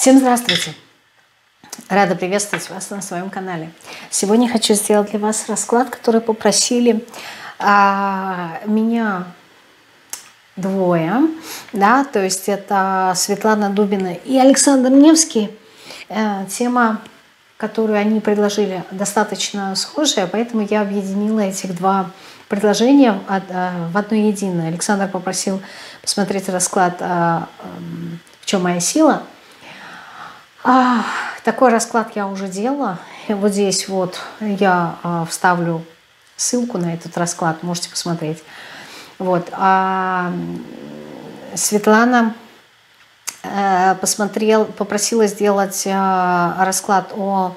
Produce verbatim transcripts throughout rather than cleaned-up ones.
Всем здравствуйте! Рада приветствовать вас на своем канале. Сегодня хочу сделать для вас расклад, который попросили а, меня двое. Да, то есть это Светлана Дубина и Александр Невский. Э, тема, которую они предложили, достаточно схожая, поэтому я объединила этих два предложения в одно единое. Александр попросил посмотреть расклад «В чем моя сила?». А, такой расклад я уже делала. И вот здесь вот я а, вставлю ссылку на этот расклад, можете посмотреть. Вот. А Светлана э, посмотрел, попросила сделать э, расклад о,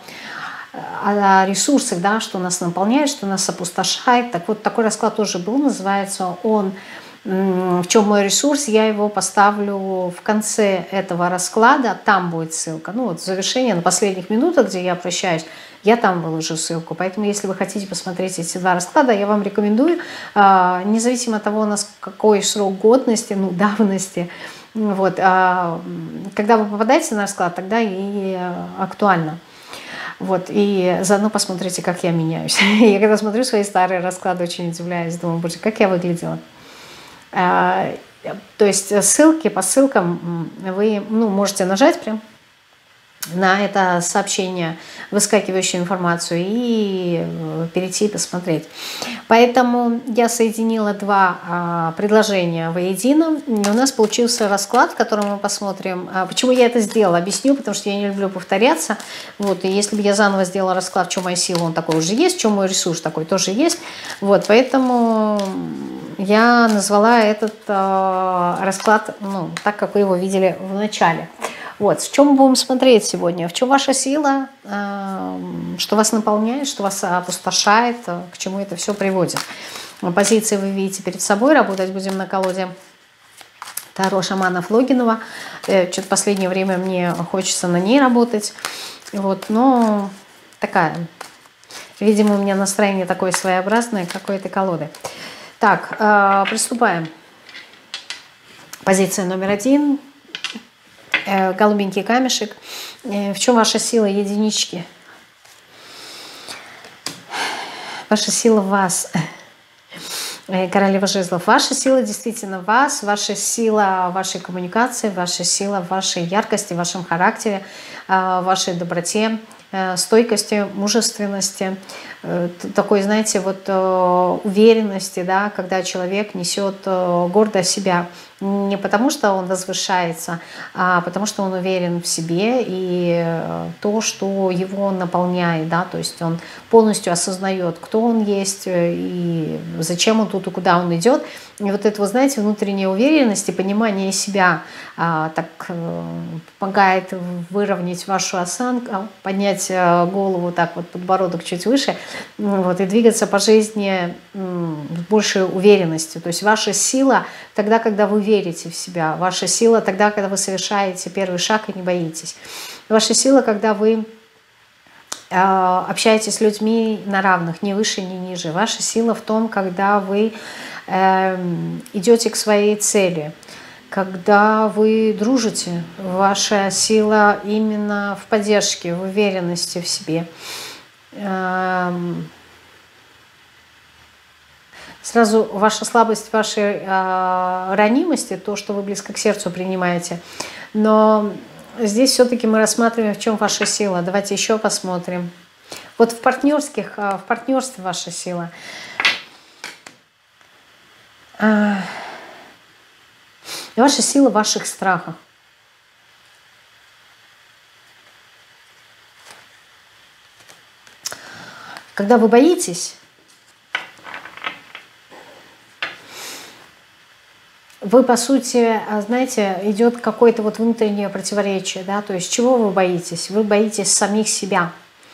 о ресурсах, да, что нас наполняет, что нас опустошает. Так вот, такой расклад тоже был, называется он «В чем мой ресурс?». Я его поставлю в конце этого расклада, там будет ссылка. Ну вот завершение, на последних минутах, где я прощаюсь, я там выложу ссылку. Поэтому, если вы хотите посмотреть эти два расклада, я вам рекомендую, независимо от того, у нас какой срок годности, ну, давности, вот, когда вы попадаете на расклад, тогда и актуально. Вот, и заодно посмотрите, как я меняюсь. Я когда смотрю свои старые расклады, очень удивляюсь, думаю, боже, как я выглядела. То есть ссылки по ссылкам вы, ну, можете нажать прям на это сообщение, выскакивающую информацию, и перейти и посмотреть. Поэтому я соединила два а, предложения воедино. И у нас получился расклад, в котором мы посмотрим. А, почему я это сделала? Объясню, потому что я не люблю повторяться. Вот, и если бы я заново сделала расклад, в чем моя сила, он такой уже есть, в чем мой ресурс, такой тоже есть. Вот, поэтому я назвала этот а, расклад, ну, так, как вы его видели в начале. Вот, в чем мы будем смотреть сегодня? В чем ваша сила, что вас наполняет, что вас опустошает, к чему это все приводит. Позиции вы видите перед собой, работать будем на колоде Таро шаманов Логинова. Что-то в последнее время мне хочется на ней работать. Вот, но такая, видимо, у меня настроение такое своеобразное, как у этой колоды. Так, приступаем. Позиция номер один. Голубенький камешек. В чем ваша сила, единички? Ваша сила в вас. Королева жезлов. Ваша сила действительно в вас. Ваша сила в вашей коммуникации, ваша сила в вашей яркости, в вашем характере, в вашей доброте, стойкости, мужественности, такой, знаете, вот уверенности, да, когда человек несет гордо себя. Не потому, что он возвышается, а потому, что он уверен в себе и то, что его наполняет, да, то есть он полностью осознает, кто он есть и зачем он тут и куда он идет. И вот это, вы знаете, внутренняя уверенность и понимание себя а, так а, помогает выровнять вашу осанку, поднять а, голову так вот, подбородок чуть выше, вот, и двигаться по жизни м, с большей уверенностью. То есть ваша сила тогда, когда вы верите в себя, ваша сила тогда, когда вы совершаете первый шаг и не боитесь. Ваша сила, когда вы э, общаетесь с людьми на равных, ни выше, ни ниже. Ваша сила в том, когда вы э, идете к своей цели, когда вы дружите. Ваша сила именно в поддержке, в уверенности в себе. Э, Сразу ваша слабость, вашей э, ранимости, то, что вы близко к сердцу принимаете. Но здесь все-таки мы рассматриваем, в чем ваша сила. Давайте еще посмотрим. Вот в партнерских, э, в партнерстве ваша сила. Э, ваша сила в ваших страхах. Когда вы боитесь, вы, по сути, знаете, идет какое-то вот внутреннее противоречие, да, то есть чего вы боитесь? Вы боитесь самих себя.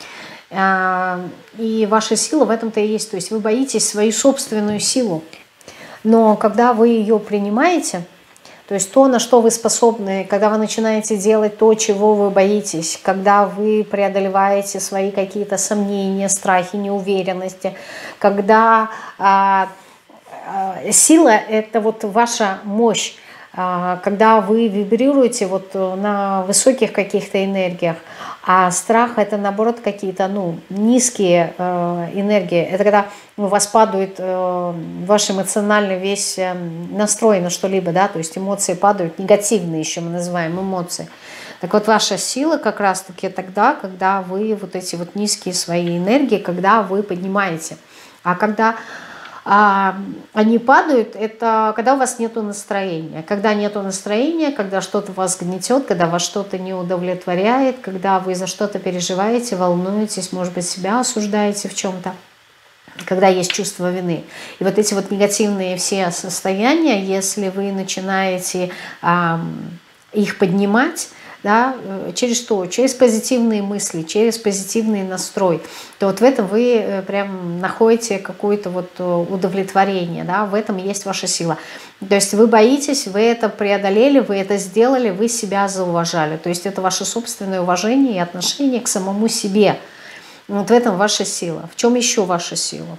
И ваша сила в этом-то и есть, то есть вы боитесь свою собственную силу. Но когда вы ее принимаете, то есть то, на что вы способны, когда вы начинаете делать то, чего вы боитесь, когда вы преодолеваете свои какие-то сомнения, страхи, неуверенности, когда... Сила – это вот ваша мощь, когда вы вибрируете вот на высоких каких-то энергиях, а страх — это, наоборот, какие-то, ну, низкие э, энергии. Это когда у вас падает э, ваш эмоциональный весь э, настрой на что-либо, да, то есть эмоции падают, негативные еще мы называем эмоции. Так вот, ваша сила как раз-таки тогда, когда вы вот эти вот низкие свои энергии, когда вы поднимаете. А когда а, они падают, это когда у вас нет настроения. Когда нет настроения, когда что-то вас гнетет, когда вас что-то не удовлетворяет, когда вы за что-то переживаете, волнуетесь, может быть, себя осуждаете в чем-то, когда есть чувство вины. И вот эти вот негативные все состояния, если вы начинаете а, их поднимать, да, через что? Через позитивные мысли, через позитивный настрой. То вот в этом вы прям находите какое-то вот удовлетворение, да, в этом есть ваша сила. То есть вы боитесь, вы это преодолели, вы это сделали, вы себя зауважали. То есть это ваше собственное уважение и отношение к самому себе. Вот в этом ваша сила. В чем еще ваша сила?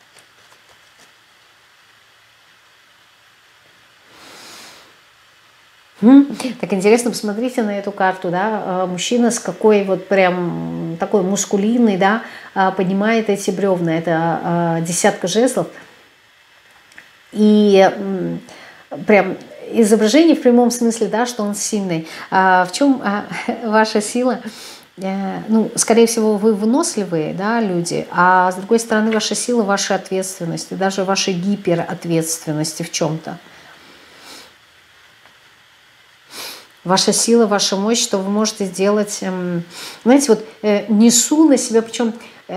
Так интересно, посмотрите на эту карту, да, мужчина с какой вот прям такой мускулинный, да, поднимает эти бревна, это десятка жезлов, и прям изображение в прямом смысле, да, что он сильный. В чем ваша сила? Ну, скорее всего, вы выносливые, да, люди, а с другой стороны, ваша сила, ваша ответственность, и даже ваша гиперответственности в чем-то. Ваша сила, ваша мощь, что вы можете сделать, знаете, вот несу на себя, причем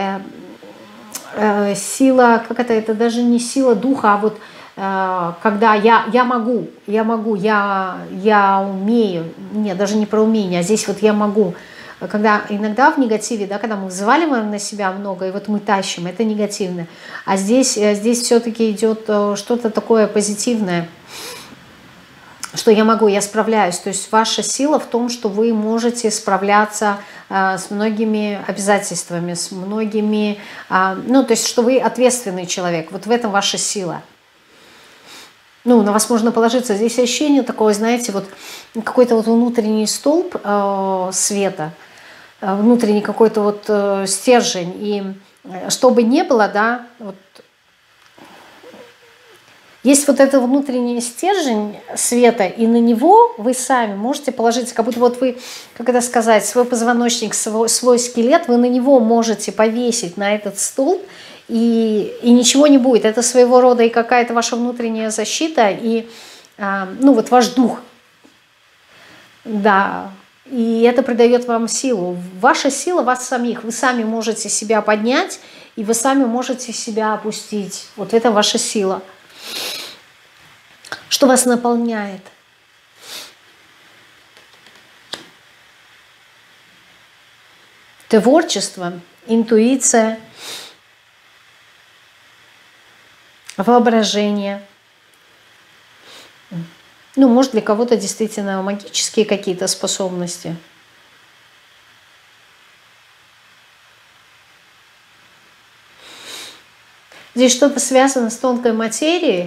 сила, как это, это даже не сила духа, а вот когда я, я могу, я могу, я, я умею, нет, даже не про умение, а здесь вот я могу. Когда иногда в негативе, да, когда мы взваливаем на себя много, и вот мы тащим, это негативно. А здесь, здесь все-таки идет что-то такое позитивное, что я могу, я справляюсь. То есть ваша сила в том, что вы можете справляться э, с многими обязательствами, с многими, э, ну, то есть что вы ответственный человек. Вот в этом ваша сила. Ну, на вас можно положиться. Здесь ощущение такое, знаете, вот какой-то вот внутренний столб э, света, э, внутренний какой-то вот э, стержень. И что бы ни было, да, вот, есть вот этот внутренний стержень света, и на него вы сами можете положиться, как будто вот вы, как это сказать, свой позвоночник, свой, свой скелет, вы на него можете повесить, на этот столб, и, и ничего не будет. Это своего рода и какая-то ваша внутренняя защита, и а, ну вот ваш дух. Да, и это придает вам силу. Ваша сила вас самих. Вы сами можете себя поднять, и вы сами можете себя опустить. Вот это ваша сила. Что вас наполняет? Творчество, интуиция, воображение. Ну, может, для кого-то действительно магические какие-то способности. Здесь что-то связано с тонкой материей.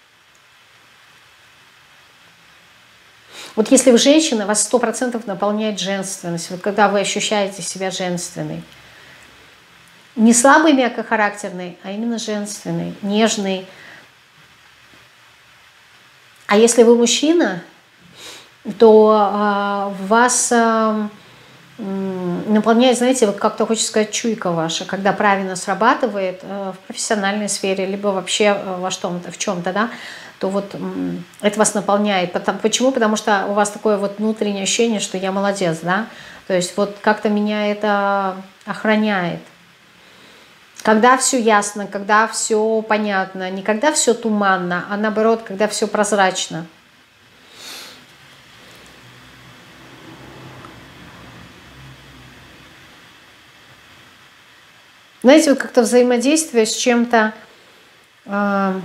Вот если вы женщина, вас сто процентов наполняет женственность. Вот когда вы ощущаете себя женственной. Не слабый, мягкохарактерный, а именно женственный, нежный. А если вы мужчина, то э, вас э, наполняет, знаете, вот как-то хочется сказать, чуйка ваша, когда правильно срабатывает э, в профессиональной сфере, либо вообще э, во что-то, в чем-то, да, то вот э, это вас наполняет. Потому, почему? Потому что у вас такое вот внутреннее ощущение, что я молодец, да, то есть вот как-то меня это охраняет. Когда все ясно, когда все понятно, не когда все туманно, а наоборот, когда все прозрачно. Знаете, вот как-то взаимодействие с чем-то э,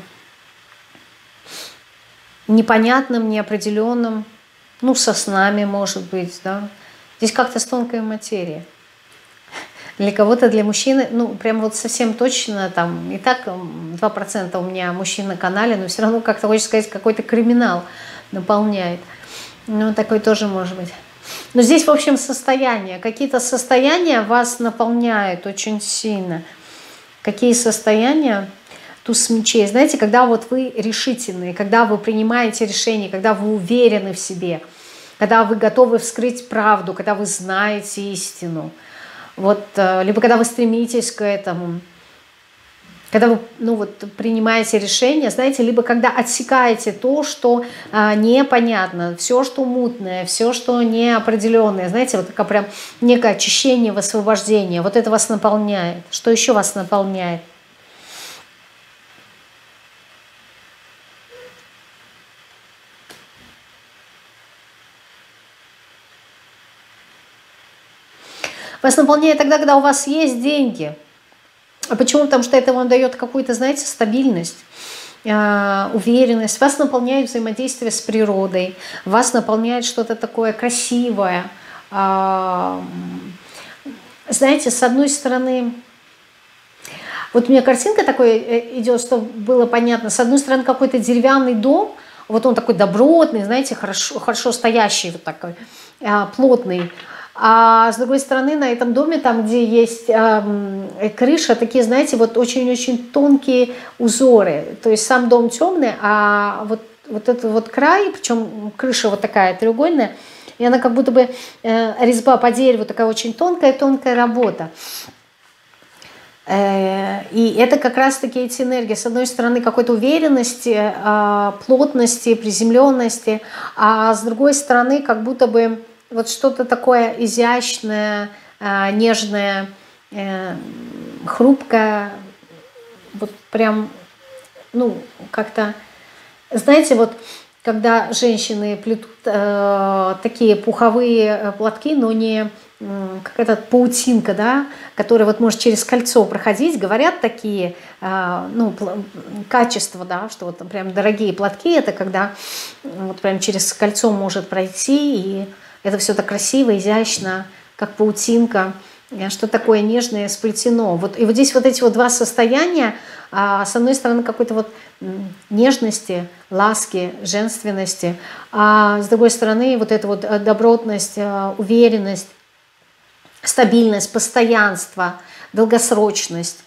непонятным, неопределенным, ну, со снами, может быть, да. Здесь как-то с тонкой материей. Для кого-то, для мужчины, ну, прям вот совсем точно, там, и так два процента у меня мужчин на канале, но все равно как-то хочется сказать, какой-то криминал. наполняет. Ну, такой тоже может быть. Но здесь, в общем, состояние. Какие-то состояния вас наполняют очень сильно. Какие состояния? Туз мечей. Знаете, когда вот вы решительные, когда вы принимаете решение, когда вы уверены в себе, когда вы готовы вскрыть правду, когда вы знаете истину. Вот, либо когда вы стремитесь к этому, когда вы ну, вот, принимаете решение, знаете, либо когда отсекаете то, что а, непонятно, все, что мутное, все, что неопределенное, знаете, вот такое прям некое очищение, высвобождение, вот это вас наполняет. Что еще вас наполняет? Вас наполняет тогда, когда у вас есть деньги. А почему? Потому что это вам дает какую-то, знаете, стабильность, уверенность. Вас наполняет взаимодействие с природой. Вас наполняет что-то такое красивое. Знаете, с одной стороны, вот у меня картинка такой идет, чтобы было понятно. С одной стороны, какой-то деревянный дом, вот он такой добротный, знаете, хорошо, хорошо стоящий, вот такой, плотный. А с другой стороны, на этом доме, там, где есть э, крыша, такие, знаете, вот очень-очень тонкие узоры. То есть сам дом темный, а вот, вот этот вот край, причем крыша вот такая треугольная, и она как будто бы э, резьба по дереву, такая очень тонкая-тонкая работа. Э, и это как раз-таки эти энергии. С одной стороны, какой-то уверенности, э, плотности, приземленности, а с другой стороны, как будто бы вот что-то такое изящное, нежное, хрупкое, вот прям, ну, как-то, знаете, вот когда женщины плетут э, такие пуховые платки, но не э, как этот паутинка, да, которая вот может через кольцо проходить, говорят такие, э, ну, качества, да, что вот прям дорогие платки, это когда вот прям через кольцо может пройти, и это все так красиво, изящно, как паутинка, что такое нежное сплетено. Вот, и вот здесь вот эти вот два состояния, а, с одной стороны какой-то вот нежности, ласки, женственности, а с другой стороны вот эта вот добротность, уверенность, стабильность, постоянство, долгосрочность.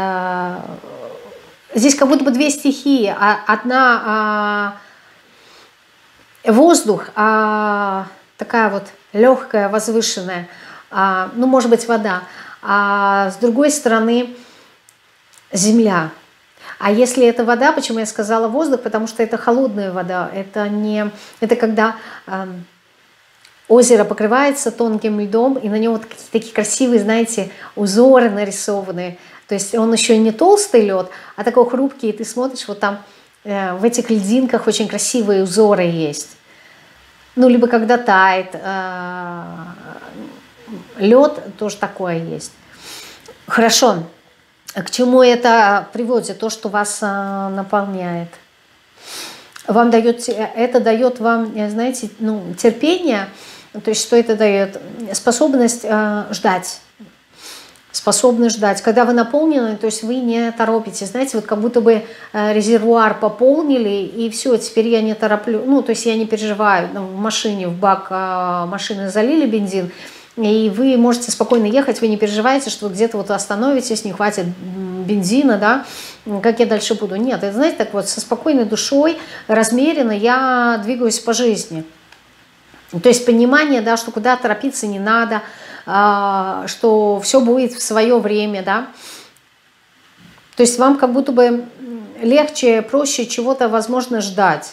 Здесь как будто бы две стихии. Одна воздух, а такая вот легкая, возвышенная, а, ну, может быть, вода, а с другой стороны земля. А если это вода, почему я сказала воздух? Потому что это холодная вода, это не, это когда э, озеро покрывается тонким льдом, и на нем вот какие-то такие красивые, знаете, узоры нарисованные. То есть он еще не толстый лед, а такой хрупкий, и ты смотришь, вот там э, в этих льдинках очень красивые узоры есть. Ну, либо когда тает, э, лед, тоже такое есть. Хорошо. К чему это приводит? То, что вас э, наполняет. Вам дает, это дает вам, знаете, ну, терпение. То есть, что это дает? Способность э, ждать. Способность ждать. Когда вы наполнены, то есть вы не торопитесь. Знаете, вот как будто бы резервуар пополнили, и все, теперь я не тороплю. Ну, то есть я не переживаю. В машине, в бак машины залили бензин, и вы можете спокойно ехать, вы не переживаете, что вы где-то вот остановитесь, не хватит бензина, да, как я дальше буду. Нет, это, знаете, так вот со спокойной душой, размеренно я двигаюсь по жизни. То есть понимание, да, что куда торопиться не надо, что все будет в свое время, да. То есть вам как будто бы легче, проще чего-то, возможно, ждать.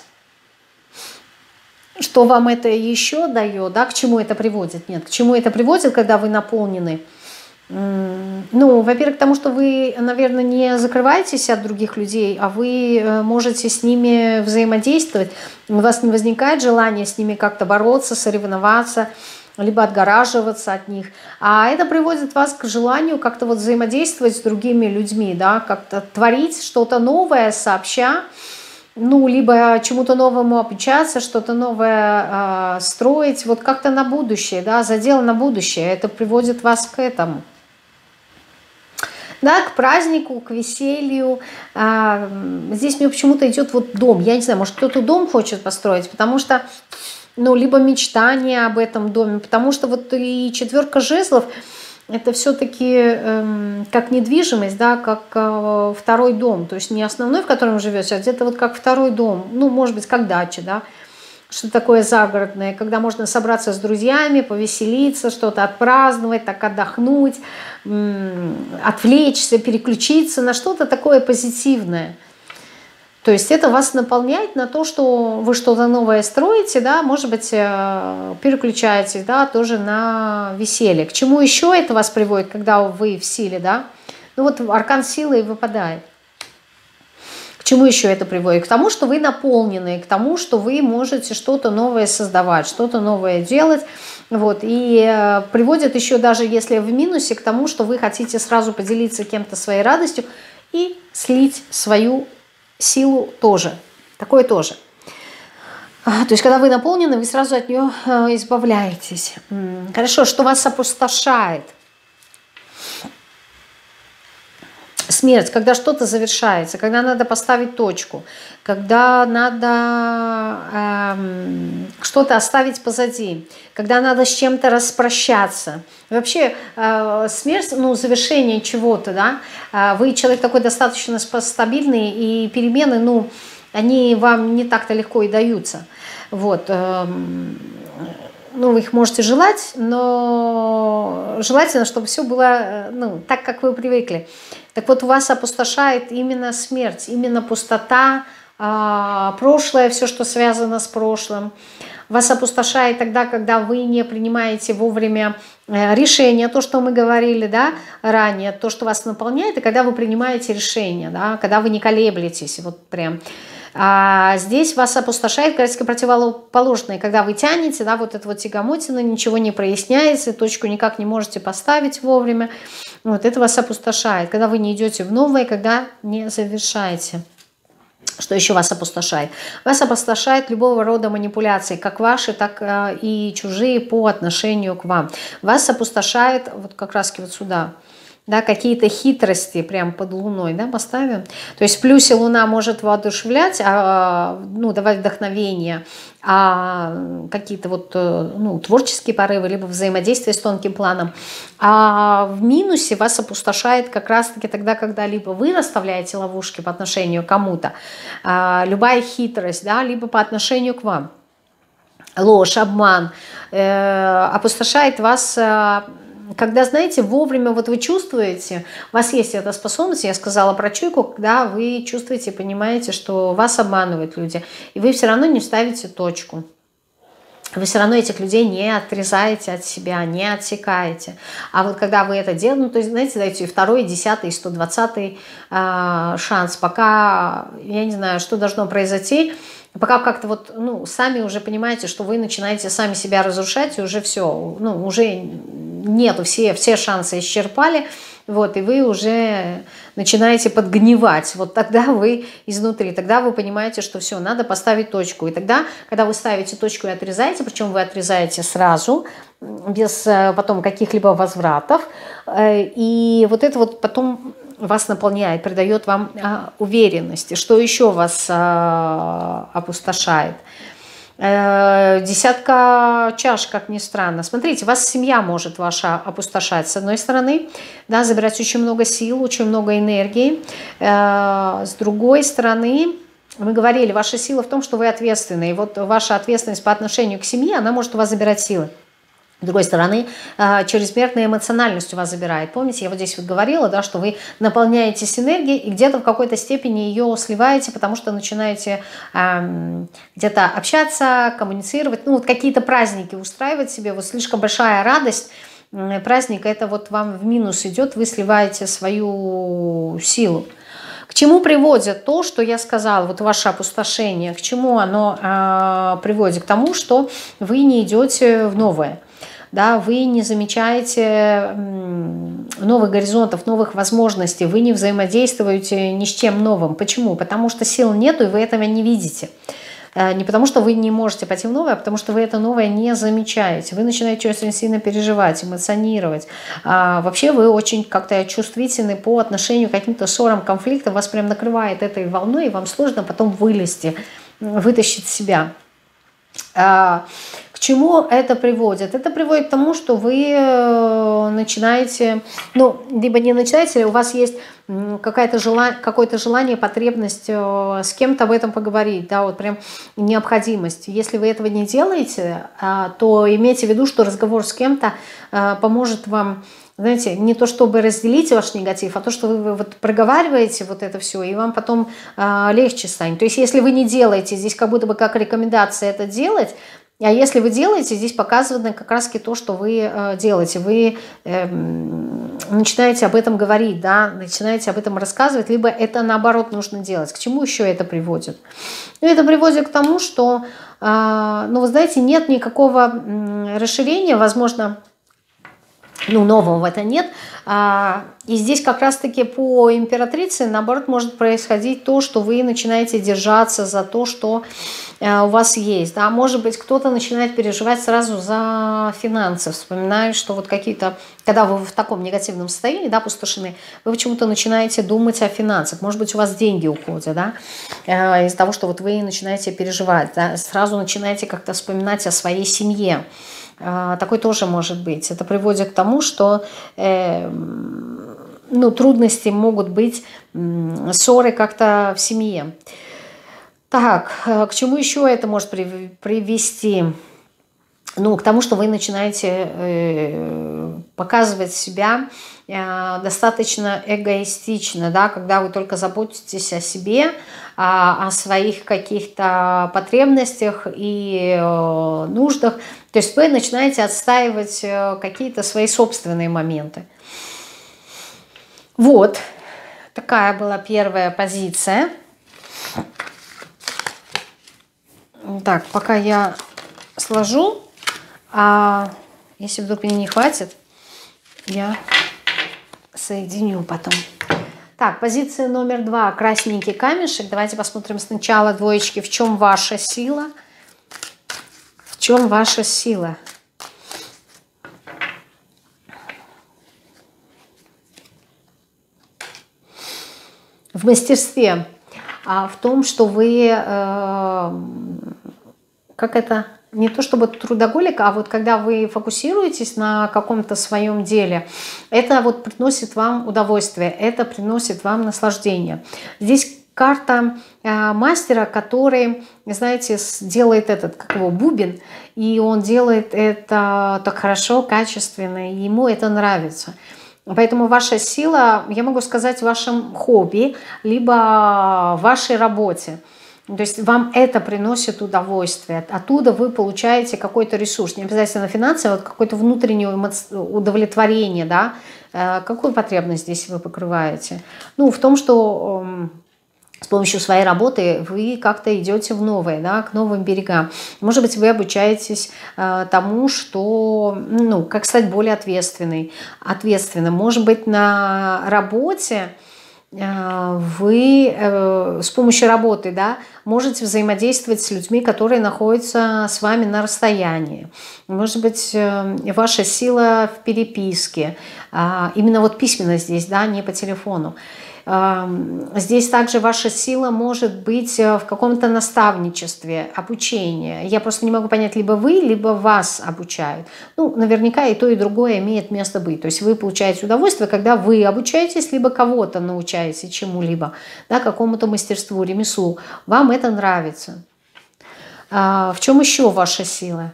Что вам это еще дает, да, к чему это приводит? Нет, к чему это приводит, когда вы наполнены? Ну, во-первых, к тому, что вы, наверное, не закрываетесь от других людей, а вы можете с ними взаимодействовать. У вас не возникает желания с ними как-то бороться, соревноваться, либо отгораживаться от них. А это приводит вас к желанию как-то вот взаимодействовать с другими людьми, да, как-то творить что-то новое сообща, ну, либо чему-то новому обучаться, что-то новое э, строить, вот как-то на будущее, да, задел на будущее. Это приводит вас к этому. да, к празднику, к веселью. А, здесь мне почему-то идет вот дом. Я не знаю, может, кто-то дом хочет построить, потому что, ну, либо мечтание об этом доме, потому что вот и четверка жезлов, это все-таки эм, как недвижимость, да, как э, второй дом. То есть не основной, в котором живете, а где-то вот как второй дом. Ну, может быть, как дача, да. Что такое загородное, когда можно собраться с друзьями, повеселиться, что-то отпраздновать, так отдохнуть, отвлечься, переключиться на что-то такое позитивное. То есть это вас наполняет на то, что вы что-то новое строите, да, может быть, переключаетесь, да, тоже на веселье. К чему еще это вас приводит, когда вы в силе, да? Ну вот аркан силы и выпадает. К чему еще это приводит? К тому, что вы наполнены, к тому, что вы можете что-то новое создавать, что-то новое делать. Вот. И э, приводит еще, даже если в минусе, к тому, что вы хотите сразу поделиться кем-то своей радостью и слить свою силу тоже. Такое тоже. А, то есть, когда вы наполнены, вы сразу от нее э, избавляетесь. Хорошо, что вас опустошает? Смерть, когда что-то завершается, когда надо поставить точку, когда надо эм, что-то оставить позади, когда надо с чем-то распрощаться. Вообще э, смерть, ну, завершение чего-то, да, э, вы человек такой достаточно стабильный, и перемены, ну, они вам не так-то легко и даются. Вот. Э, ну, вы их можете желать, но желательно, чтобы все было, ну, так, как вы привыкли. Так вот, вас опустошает именно смерть, именно пустота, э, прошлое, все, что связано с прошлым. Вас опустошает тогда, когда вы не принимаете вовремя э, решения, то, что мы говорили, да, ранее, то, что вас наполняет, и когда вы принимаете решения, да, когда вы не колеблетесь, вот прям. А здесь вас опустошает, как раз противоположное, когда вы тянете, да, вот это вот тягомотина, ничего не проясняется, точку никак не можете поставить вовремя, вот это вас опустошает, когда вы не идете в новое, когда не завершаете. Что еще вас опустошает? Вас опустошает любого рода манипуляции, как ваши, так и чужие по отношению к вам. Вас опустошает вот как раз вот сюда. Да, какие-то хитрости прям под луной, да, поставим. То есть в плюсе луна может воодушевлять, а, ну, давать вдохновение, а какие-то вот, ну, творческие порывы, либо взаимодействие с тонким планом. А в минусе вас опустошает как раз-таки тогда, когда либо вы расставляете ловушки по отношению к кому-то, а, любая хитрость, да, либо по отношению к вам. Ложь, обман э, опустошает вас. Э, Когда, знаете, вовремя вот вы чувствуете, у вас есть эта способность, я сказала про чуйку, когда вы чувствуете, понимаете, что вас обманывают люди, и вы все равно не ставите точку. Вы все равно этих людей не отрезаете от себя, не отсекаете. А вот когда вы это делаете, ну, то есть, знаете, даете и второй, и десятый, и сто двадцатый э, шанс, пока, я не знаю, что должно произойти, пока как-то вот, ну, сами уже понимаете, что вы начинаете сами себя разрушать, и уже все, ну, уже нету, все, все шансы исчерпали, вот, и вы уже начинаете подгнивать. Вот тогда вы изнутри, тогда вы понимаете, что все, надо поставить точку. И тогда, когда вы ставите точку и отрезаете, причем вы отрезаете сразу, без потом каких-либо возвратов, и вот это вот потом вас наполняет, придает вам а, уверенности. Что еще вас а, опустошает? Э, десятка чаш, как ни странно. Смотрите, вас семья может ваша опустошать, с одной стороны, да, забирать очень много сил, очень много энергии. Э, с другой стороны, мы говорили, ваша сила в том, что вы ответственны. И вот ваша ответственность по отношению к семье, она может у вас забирать силы. С другой стороны, чрезмерная эмоциональность у вас забирает. Помните, я вот здесь вот говорила, да, что вы наполняетесь энергией и где-то в какой-то степени ее сливаете, потому что начинаете эм, где-то общаться, коммуницировать, ну вот какие-то праздники устраивать себе, вот слишком большая радость, э, праздник, это вот вам в минус идет, вы сливаете свою силу. К чему приводит то, что я сказала, вот ваше опустошение, к чему оно э, приводит? К тому, что вы не идете в новое. Да, вы не замечаете новых горизонтов, новых возможностей, вы не взаимодействуете ни с чем новым. Почему? Потому что сил нету, и вы этого не видите. Не потому, что вы не можете пойти в новое, а потому, что вы это новое не замечаете. Вы начинаете очень сильно переживать, эмоционировать. А вообще вы очень как-то чувствительны по отношению к каким-то ссорам, конфликтам. Вас прям накрывает этой волной, и вам сложно потом вылезти, вытащить себя. К чему это приводит? Это приводит к тому, что вы начинаете, ну, либо не начинаете, у вас есть какое-то желание, какое-то желание, потребность с кем-то об этом поговорить, да, вот прям необходимость. Если вы этого не делаете, то имейте в виду, что разговор с кем-то поможет вам, знаете, не то чтобы разделить ваш негатив, а то, что вы вот проговариваете вот это все, и вам потом э, легче станет. То есть если вы не делаете, здесь как будто бы как рекомендация это делать, а если вы делаете, здесь показано как раз то, что вы э, делаете. Вы э, начинаете об этом говорить, да, начинаете об этом рассказывать, либо это наоборот нужно делать. К чему еще это приводит? Ну, это приводит к тому, что, э, ну, вы знаете, нет никакого э, расширения, возможно, ну, нового в это нет. И здесь как раз-таки по императрице, наоборот, может происходить то, что вы начинаете держаться за то, что у вас есть. Да? Может быть, кто-то начинает переживать сразу за финансы, вспоминает, что вот какие-то, когда вы в таком негативном состоянии, да, пустошены, вы почему-то начинаете думать о финансах. Может быть, у вас деньги уходят, да, из-за того, что вот вы начинаете переживать, да? Сразу начинаете как-то вспоминать о своей семье. Такой тоже может быть. Это приводит к тому, что э, ну, трудности могут быть, ссоры как-то в семье. Так, к чему еще это может привести? Ну, к тому, что вы начинаете э, показывать себя э, достаточно эгоистично, да, когда вы только заботитесь о себе, о, о своих каких-то потребностях и э, нуждах. То есть вы начинаете отстаивать э, какие-то свои собственные моменты. Вот, такая была первая позиция. Так, пока я сложу. А если вдруг мне не хватит, я соединю потом. Так, позиция номер два. Красненький камешек. Давайте посмотрим сначала, двоечки, в чем ваша сила. В чем ваша сила? В мастерстве. А в том, что вы... Э, как это... Не то чтобы трудоголик, а вот когда вы фокусируетесь на каком-то своем деле, это вот приносит вам удовольствие, это приносит вам наслаждение. Здесь карта э, мастера, который, знаете, делает этот, как его, бубен, и он делает это так хорошо, качественно, и ему это нравится. Поэтому ваша сила, я могу сказать, в вашем хобби, либо в вашей работе. То есть вам это приносит удовольствие. Оттуда вы получаете какой-то ресурс. Не обязательно финансовый, а вот какое-то внутреннее удовлетворение. Да? Какую потребность здесь вы покрываете? Ну, в том, что с помощью своей работы вы как-то идете в новое, да, к новым берегам. Может быть, вы обучаетесь э, тому, что, ну, как стать более ответственной, ответственным. Может быть, на работе вы э, с помощью работы, да, можете взаимодействовать с людьми, которые находятся с вами на расстоянии. Может быть, э, ваша сила в переписке, э, именно вот письменно здесь, да, не по телефону. Э, здесь также ваша сила может быть в каком-то наставничестве, обучении. Я просто не могу понять, либо вы, либо вас обучают. Ну, наверняка и то, и другое имеет место быть. То есть вы получаете удовольствие, когда вы обучаетесь, либо кого-то научаете чему-либо, да, какому-то мастерству, ремеслу. Вам это нравится. А в чем еще ваша сила?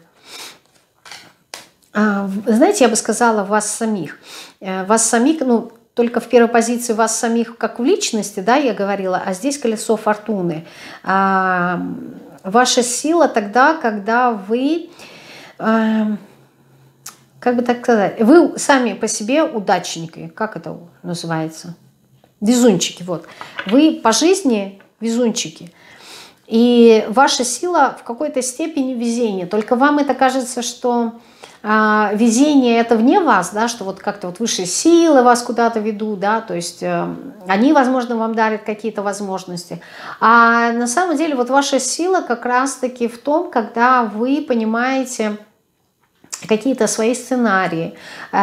А, знаете, я бы сказала, вас самих. Вас самих, ну, только в первой позиции вас самих как в личности, да, я говорила, а здесь колесо фортуны. А, ваша сила тогда, когда вы, а, как бы так сказать, вы сами по себе удачники, как это называется? Везунчики, вот. Вы по жизни везунчики. И ваша сила в какой-то степени везение. Только вам это кажется, что а, везение это вне вас, да, что вот как-то вот высшие силы вас куда-то ведут, да, то есть э, они, возможно, вам дарят какие-то возможности. А на самом деле вот ваша сила как раз-таки в том, когда вы понимаете какие-то свои сценарии,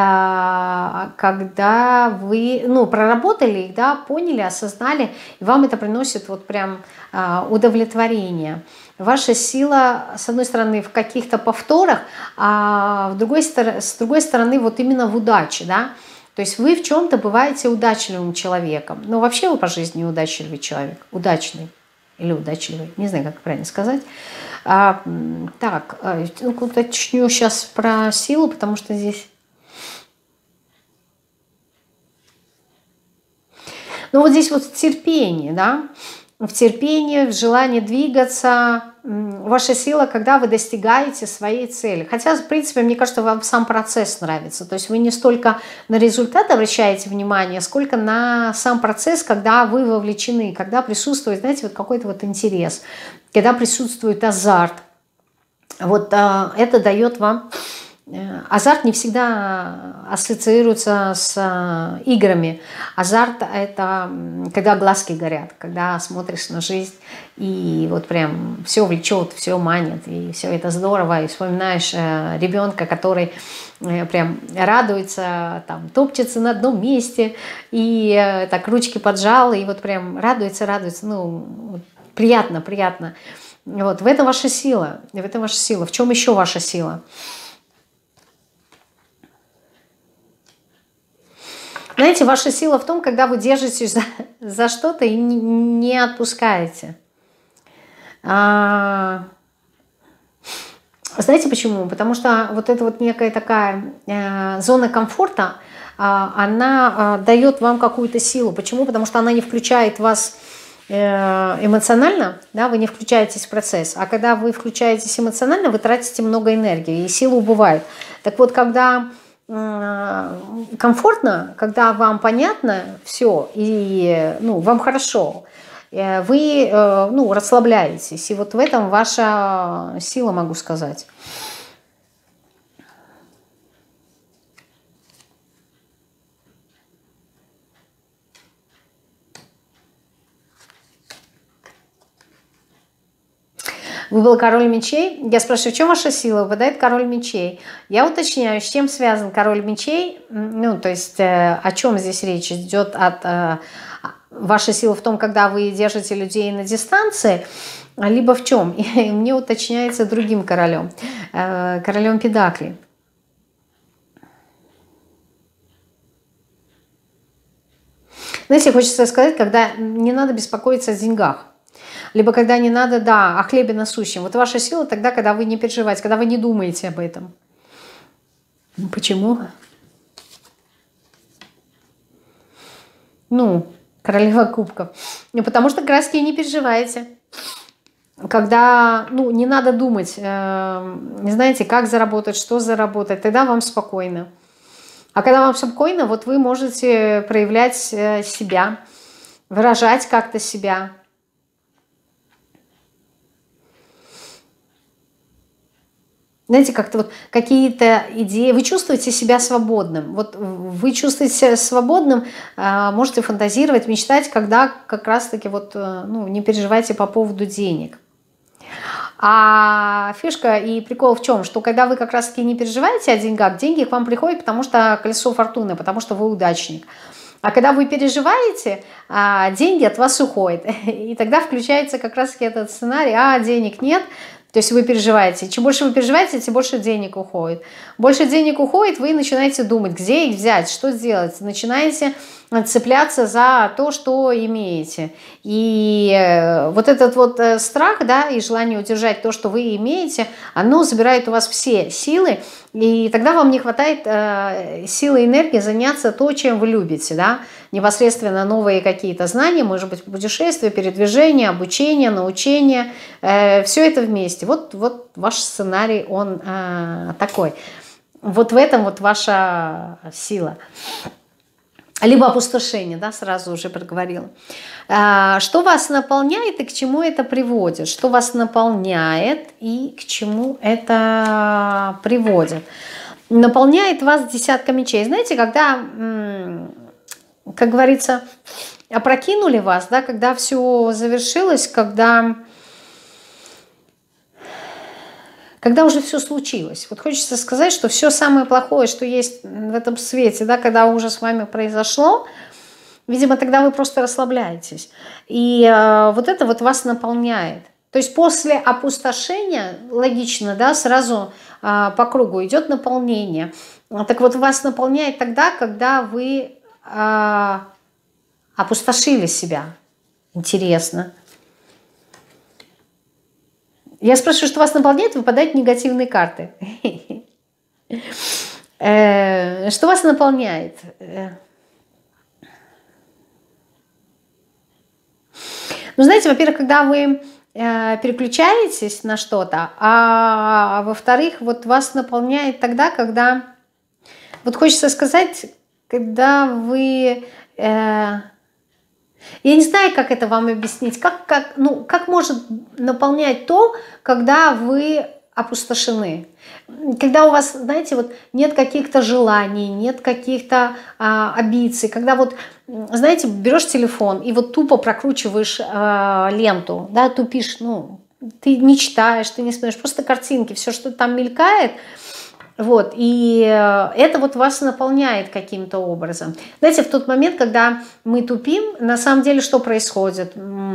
когда вы, ну, проработали их, да, поняли, осознали, и вам это приносит вот прям удовлетворение. Ваша сила, с одной стороны, в каких-то повторах, а в другой, с другой стороны, вот именно в удаче, да. То есть вы в чем-то бываете удачливым человеком. Но вообще вы по жизни удачливый человек, удачный или удачливый, не знаю, как правильно сказать. А, так, уточню сейчас про силу, потому что здесь... Ну вот здесь вот терпение, да, в терпении, в желании двигаться, ваша сила, когда вы достигаете своей цели. Хотя, в принципе, мне кажется, вам сам процесс нравится. То есть вы не столько на результат обращаете внимание, сколько на сам процесс, когда вы вовлечены, когда присутствует, знаете, вот какой-то вот интерес, когда присутствует азарт. Вот а, это дает вам... Азарт не всегда ассоциируется с играми. Азарт – это когда глазки горят, когда смотришь на жизнь, и вот прям все влечет, все манит, и все это здорово. И вспоминаешь ребенка, который прям радуется, там, топчется на одном месте, и так ручки поджал, и вот прям радуется, радуется. Ну, приятно, приятно. Вот, в этом ваша сила. В этом ваша сила. В чем еще ваша сила? Знаете, ваша сила в том, когда вы держитесь за, за что-то и не, не отпускаете. А, знаете почему? Потому что вот эта вот некая такая э, зона комфорта, э, она э, дает вам какую-то силу. Почему? Потому что она не включает вас э, эмоционально, да, вы не включаетесь в процесс. А когда вы включаетесь эмоционально, вы тратите много энергии, и сила убывает. Так вот, когда... комфортно, когда вам понятно все, и ну, вам хорошо, вы ну, расслабляетесь. И вот в этом ваша сила, могу сказать. Выбыл король мечей. Я спрашиваю, в чем ваша сила? Выпадает король мечей. Я уточняю, с чем связан король мечей. Ну, то есть, э, о чем здесь речь идет? От, э, ваша сила в том, когда вы держите людей на дистанции, либо в чем? И мне уточняется другим королем. Э, королем Педаклей. Знаете, хочется сказать, когда не надо беспокоиться о деньгах. Либо когда не надо, да, о хлебе насущем. Вот ваша сила тогда, когда вы не переживаете, когда вы не думаете об этом. Почему? Ну, королева кубков. Ну, потому что как раз таки не переживаете. Когда, ну, не надо думать, э, не знаете, как заработать, что заработать, тогда вам спокойно. А когда вам спокойно, вот вы можете проявлять себя, выражать как-то себя. Знаете, как-то вот какие-то идеи, вы чувствуете себя свободным. Вот вы чувствуете себя свободным, можете фантазировать, мечтать, когда как раз-таки вот, ну, не переживайте по поводу денег. А фишка и прикол в чем? Что когда вы как раз-таки не переживаете о деньгах, деньги к вам приходят, потому что колесо фортуны, потому что вы удачник. А когда вы переживаете, деньги от вас уходят. И тогда включается как раз-таки этот сценарий, а денег нет. То есть вы переживаете. Чем больше вы переживаете, тем больше денег уходит. Больше денег уходит, вы начинаете думать, где их взять, что сделать. Начинаете цепляться за то, что имеете. И вот этот вот страх, да, и желание удержать то, что вы имеете, оно забирает у вас все силы. И тогда вам не хватает э, силы и энергии заняться то, чем вы любите, да, непосредственно новые какие-то знания, может быть, путешествия, передвижения, обучение, научение, э, все это вместе. Вот, вот ваш сценарий, он э, такой. Вот в этом вот ваша сила. либо опустошение, да, сразу уже проговорила. Что вас наполняет и к чему это приводит? Что вас наполняет и к чему это приводит? Наполняет вас десятка мечей. Знаете, когда, как говорится, опрокинули вас, да, когда все завершилось, когда... Когда уже все случилось. Вот хочется сказать, что все самое плохое, что есть в этом свете, да, когда уже с вами произошло, видимо, тогда вы просто расслабляетесь. И э, вот это вот вас наполняет. То есть после опустошения, логично, да, сразу э, по кругу идет наполнение. Так вот, вас наполняет тогда, когда вы э, опустошили себя. Интересно. Я спрашиваю, что вас наполняет, выпадают негативные карты. Что вас наполняет? Ну, знаете, во-первых, когда вы переключаетесь на что-то, а во-вторых, вот вас наполняет тогда, когда, вот хочется сказать, когда вы... Я не знаю, как это вам объяснить. Как, как, ну, как может наполнять то, когда вы опустошены? Когда у вас, знаете, вот нет каких-то желаний, нет каких-то а, амбиций. Когда вот, знаете, берешь телефон и вот тупо прокручиваешь а, ленту, да, тупишь, ну, ты не читаешь, ты не смотришь, просто картинки, все, что там мелькает. Вот, и это вот вас наполняет каким-то образом. Знаете, в тот момент, когда мы тупим, на самом деле что происходит?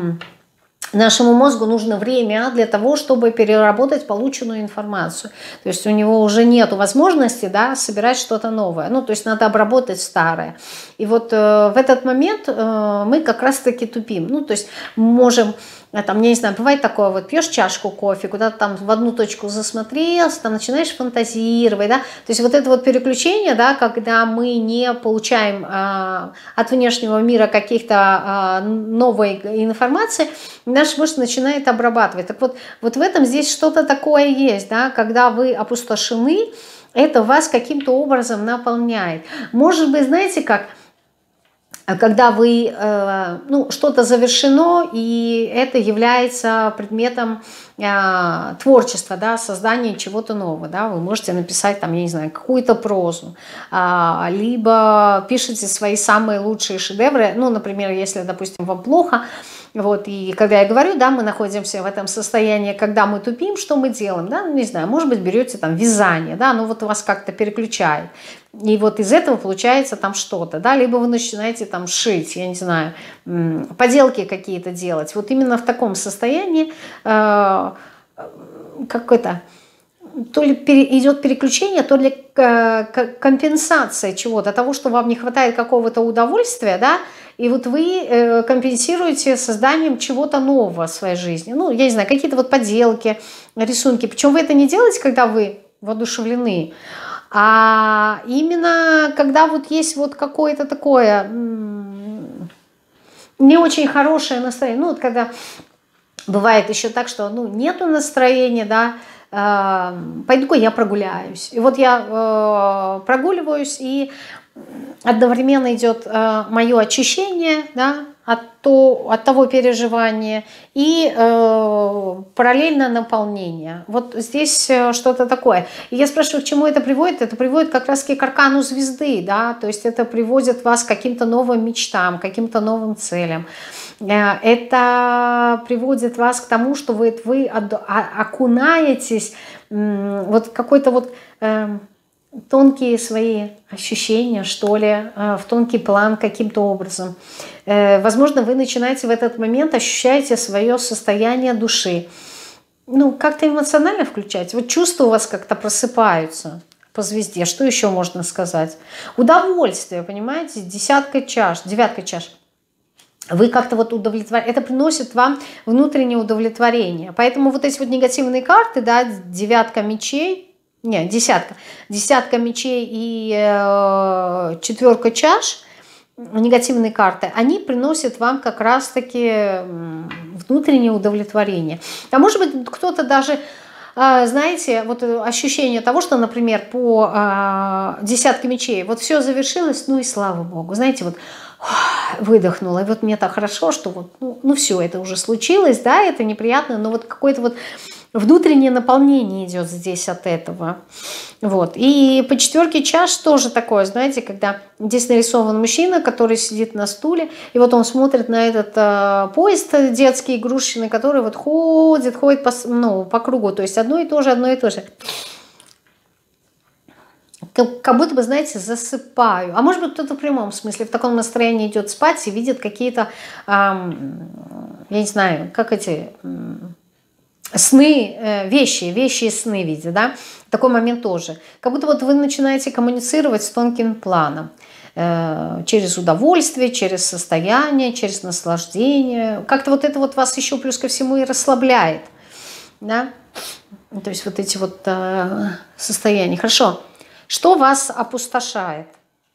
Нашему мозгу нужно время для того, чтобы переработать полученную информацию. То есть у него уже нет возможности, да, собирать что-то новое. Ну, то есть надо обработать старое. И вот э, в этот момент э, мы как раз-таки тупим. Ну, то есть можем... Там, я не знаю, бывает такое, вот пьешь чашку кофе, куда-то там в одну точку засмотрелся, там начинаешь фантазировать, да, то есть вот это вот переключение, да, когда мы не получаем а, от внешнего мира каких-то а, новой информации, наш мозг начинает обрабатывать. Так вот, вот в этом здесь что-то такое есть, да, когда вы опустошены, это вас каким-то образом наполняет. Может быть, знаете как... Когда вы, э, ну, что-то завершено, и это является предметом э, творчества, да, создания чего-то нового, да, вы можете написать, там, я не знаю, какую-то прозу, э, либо пишете свои самые лучшие шедевры, ну, например, если, допустим, вам плохо, вот, и когда я говорю, да, мы находимся в этом состоянии, когда мы тупим, что мы делаем, да, ну, не знаю, может быть, берете там вязание, да, ну, вот вас как-то переключает, и вот из этого получается там что-то, да, либо вы начинаете там шить, я не знаю, поделки какие-то делать, вот именно в таком состоянии, э, как это, то ли пере, идет переключение, то ли компенсация чего-то, того, что вам не хватает какого-то удовольствия, да, и вот вы компенсируете созданием чего-то нового в своей жизни. Ну, я не знаю, какие-то вот поделки, рисунки. Причем вы это не делаете, когда вы воодушевлены, а именно когда вот есть вот какое-то такое не очень хорошее настроение. Ну, вот когда бывает еще так, что ну, нету настроения, да, пойду-ка я прогуляюсь. И вот я э, прогуливаюсь, и одновременно идет э, мое очищение, да, от, то, от того переживания и э, параллельно наполнение. Вот здесь что-то такое. И я спрашиваю, к чему это приводит? Это приводит как раз к аркану звезды, да, то есть это приводит вас к каким-то новым мечтам, к каким-то новым целям. Это приводит вас к тому, что вы, вы окунаетесь вот какой-то вот э, тонкие свои ощущения, что ли, э, в тонкий план каким-то образом. Э, возможно, вы начинаете в этот момент ощущаете свое состояние души. Ну, как-то эмоционально включать. Вот чувства у вас как-то просыпаются по звезде. Что еще можно сказать? Удовольствие, понимаете? Десятка чаш, девятка чаш. Вы как-то вот удовлетворяете, это приносит вам внутреннее удовлетворение. Поэтому вот эти вот негативные карты, да, девятка мечей, не, десятка, десятка мечей и э, четверка чаш, негативные карты, они приносят вам как раз-таки внутреннее удовлетворение. А может быть, кто-то даже знаете, вот ощущение того, что, например, по десятке мечей, вот все завершилось, ну и слава богу. Знаете, вот выдохнула, и вот мне так хорошо, что вот, ну, ну все, это уже случилось, да, это неприятно, но вот какое-то вот внутреннее наполнение идет здесь от этого. Вот. И по четверке чаш тоже такое, знаете, когда здесь нарисован мужчина, который сидит на стуле, и вот он смотрит на этот э, поезд детский, игрушечный, который вот ходит, ходит по, ну, по кругу, то есть одно и то же, одно и то же. Как, как будто бы, знаете, засыпаю. А может быть, кто-то в прямом смысле в таком настроении идет спать и видит какие-то, эм, я не знаю, как эти... Эм, сны, вещи, вещи и сны видят, да, такой момент тоже. Как будто вот вы начинаете коммуницировать с тонким планом, э, через удовольствие, через состояние, через наслаждение. Как-то вот это вот вас еще плюс ко всему и расслабляет, да, то есть вот эти вот э, состояния. Хорошо. Что вас опустошает?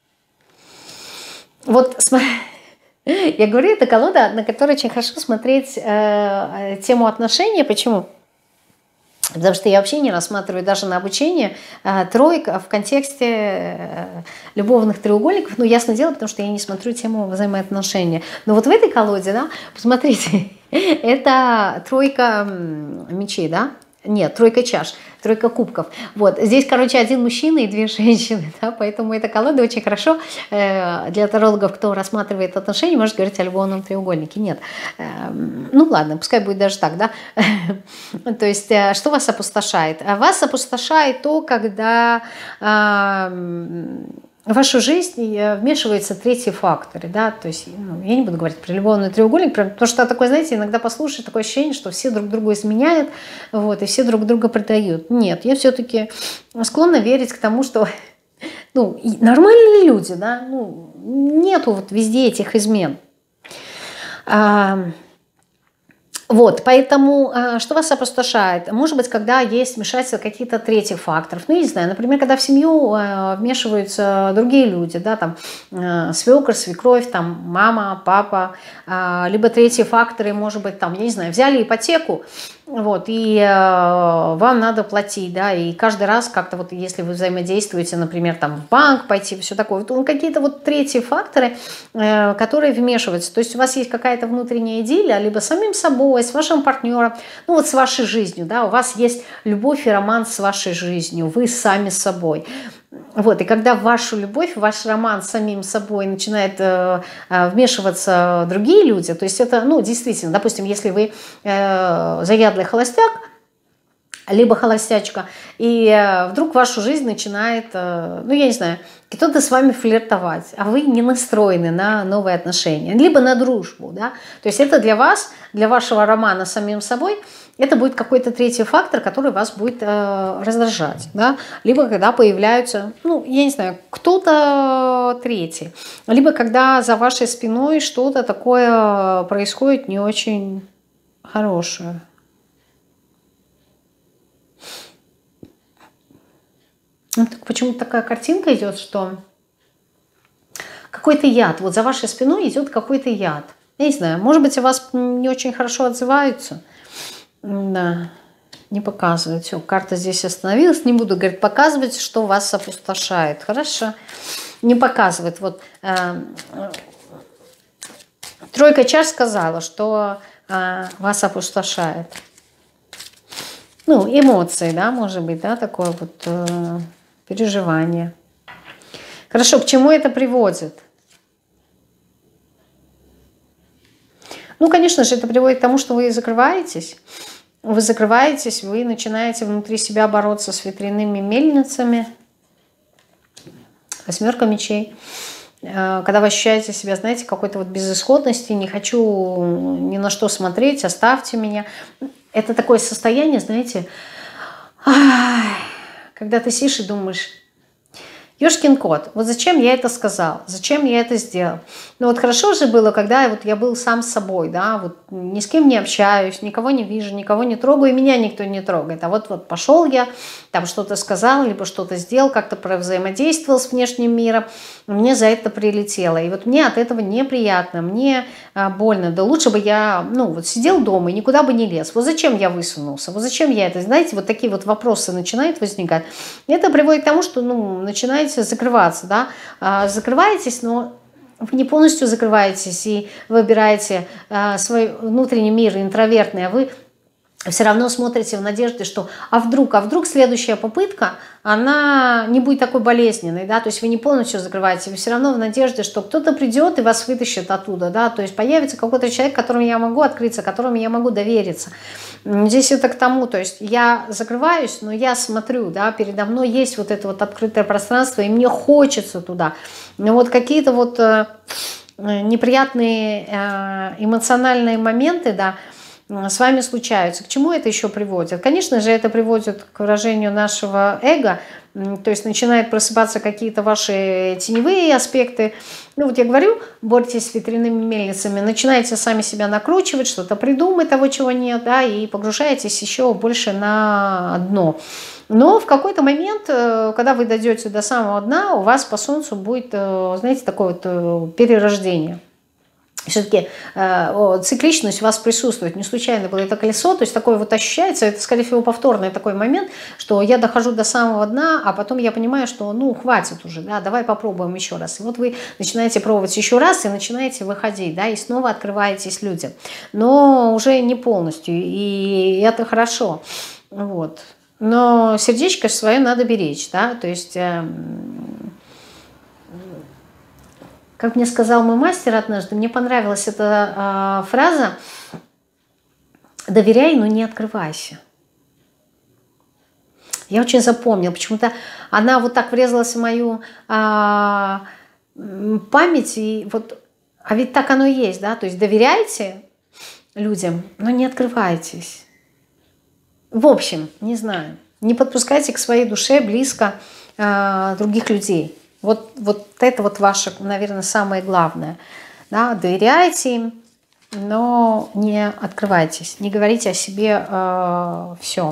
Вот смотрите. Я говорю, это колода, на которой очень хорошо смотреть э, тему отношений. Почему? Потому что я вообще не рассматриваю даже на обучение э, тройка в контексте э, любовных треугольников. Ну, ясно дело, потому что я не смотрю тему взаимоотношений. Но вот в этой колоде, да, посмотрите, это тройка мечей, да? Нет, тройка чаш, тройка кубков. Вот. Здесь, короче, один мужчина и две женщины. Да? Поэтому эта колода очень хорошо э, для тарологов, кто рассматривает отношения, может говорить о любовном треугольнике. Нет. Э, ну ладно, пускай будет даже так, да? То есть, э, что вас опустошает? Вас опустошает то, когда... Э, в вашу жизнь вмешиваются третьи факторы, да, то есть, ну, я не буду говорить про любовный треугольник, потому что такое, знаете, иногда послушаешь такое ощущение, что все друг другу изменяют, вот, и все друг друга предают. Нет, я все-таки склонна верить к тому, что, ну, нормальные люди, да, ну, нету вот везде этих измен. Вот, поэтому что вас опустошает? Может быть, когда есть вмешательство каких-то третьих факторов. Ну, я не знаю, например, когда в семью вмешиваются другие люди, да, там свекр, свекровь, там мама, папа, либо третьи факторы, может быть, там, я не знаю, взяли ипотеку, вот, и э, вам надо платить, да, и каждый раз как-то вот, если вы взаимодействуете, например, там в банк пойти, все такое, вот, какие-то вот третьи факторы, э, которые вмешиваются, то есть у вас есть какая-то внутренняя идиллия, либо с самим собой, с вашим партнером, ну вот с вашей жизнью, да, у вас есть любовь и роман с вашей жизнью, вы сами с собой. Вот, и когда в вашу любовь, в ваш роман с самим собой начинают э, вмешиваться другие люди, то есть это, ну, действительно, допустим, если вы э, заядлый холостяк, либо холостячка, и э, вдруг вашу жизнь начинает, э, ну, я не знаю, кто-то с вами флиртовать, а вы не настроены на новые отношения, либо на дружбу, да, то есть это для вас, для вашего романа с самим собой, это будет какой-то третий фактор, который вас будет э, раздражать, да, либо когда появляются, ну, я не знаю, кто-то третий, либо когда за вашей спиной что-то такое происходит не очень хорошее. Ну, так почему-то такая картинка идет, что какой-то яд, вот за вашей спиной идет какой-то яд. Я не знаю, может быть, о вас не очень хорошо отзываются. Да, не показывает. Все, карта здесь остановилась. Не буду, говорит, показывать, что вас опустошает. Хорошо. Не показывает. Вот э, тройка чаш сказала, что э, вас опустошает. Ну, эмоции, да, может быть, да, такое вот э, переживание. Хорошо, к чему это приводит? Ну, конечно же, это приводит к тому, что вы закрываетесь. Вы закрываетесь, вы начинаете внутри себя бороться с ветряными мельницами. Восьмерка мечей. Когда вы ощущаете себя, знаете, какой-то вот безысходности, не хочу ни на что смотреть, оставьте меня. Это такое состояние, знаете, когда ты сидишь и думаешь, Ёшкин кот, вот зачем я это сказал, зачем я это сделал? Ну вот хорошо же было, когда вот я был сам с собой, да, вот ни с кем не общаюсь, никого не вижу, никого не трогаю, и меня никто не трогает. А вот, вот пошел я, там что-то сказал, либо что-то сделал, как-то провзаимодействовал с внешним миром, мне за это прилетело. И вот мне от этого неприятно, мне а, больно. Да лучше бы я, ну вот сидел дома и никуда бы не лез. Вот зачем я высунулся, вот зачем я это, знаете, вот такие вот вопросы начинают возникать. И это приводит к тому, что, ну, начинает закрываться, да, а, закрываетесь, но вы не полностью закрываетесь и выбираете а, свой внутренний мир интровертный, а вы все равно смотрите в надежде, что а вдруг, а вдруг следующая попытка, она не будет такой болезненной, да, то есть вы не полностью закрываете, вы все равно в надежде, что кто-то придет и вас вытащит оттуда, да, то есть появится какой-то человек, которому я могу открыться, которому я могу довериться. Здесь это к тому, то есть я закрываюсь, но я смотрю, да, передо мной есть вот это вот открытое пространство, и мне хочется туда. Но вот какие-то вот э, неприятные э, эмоциональные моменты, да, с вами случаются. К чему это еще приводит? Конечно же, это приводит к выражению нашего эго, то есть начинают просыпаться какие-то ваши теневые аспекты. Ну вот я говорю, борьтесь с ветряными мельницами, начинаете сами себя накручивать, что-то придумать того, чего нет, да, и погружаетесь еще больше на дно. Но в какой-то момент, когда вы дойдете до самого дна, у вас по Солнцу будет, знаете, такое вот перерождение. Все-таки э, цикличность у вас присутствует, не случайно было это колесо, то есть такое вот ощущается, это скорее всего повторный такой момент, что я дохожу до самого дна, а потом я понимаю, что ну хватит уже, да, давай попробуем еще раз. И вот вы начинаете пробовать еще раз и начинаете выходить, да, и снова открываетесь людям, но уже не полностью, и это хорошо, вот. Но сердечко свое надо беречь, да, то есть... Э, Как мне сказал мой мастер однажды, мне понравилась эта э, фраза «доверяй, но не открывайся». Я очень запомнила, почему-то она вот так врезалась в мою э, память, и вот, а ведь так оно и есть, да, то есть доверяйте людям, но не открывайтесь. В общем, не знаю, не подпускайте к своей душе близко э, других людей. Вот, вот это вот ваше, наверное, самое главное. Да? Доверяйте им, но не открывайтесь, не говорите о себе э, все.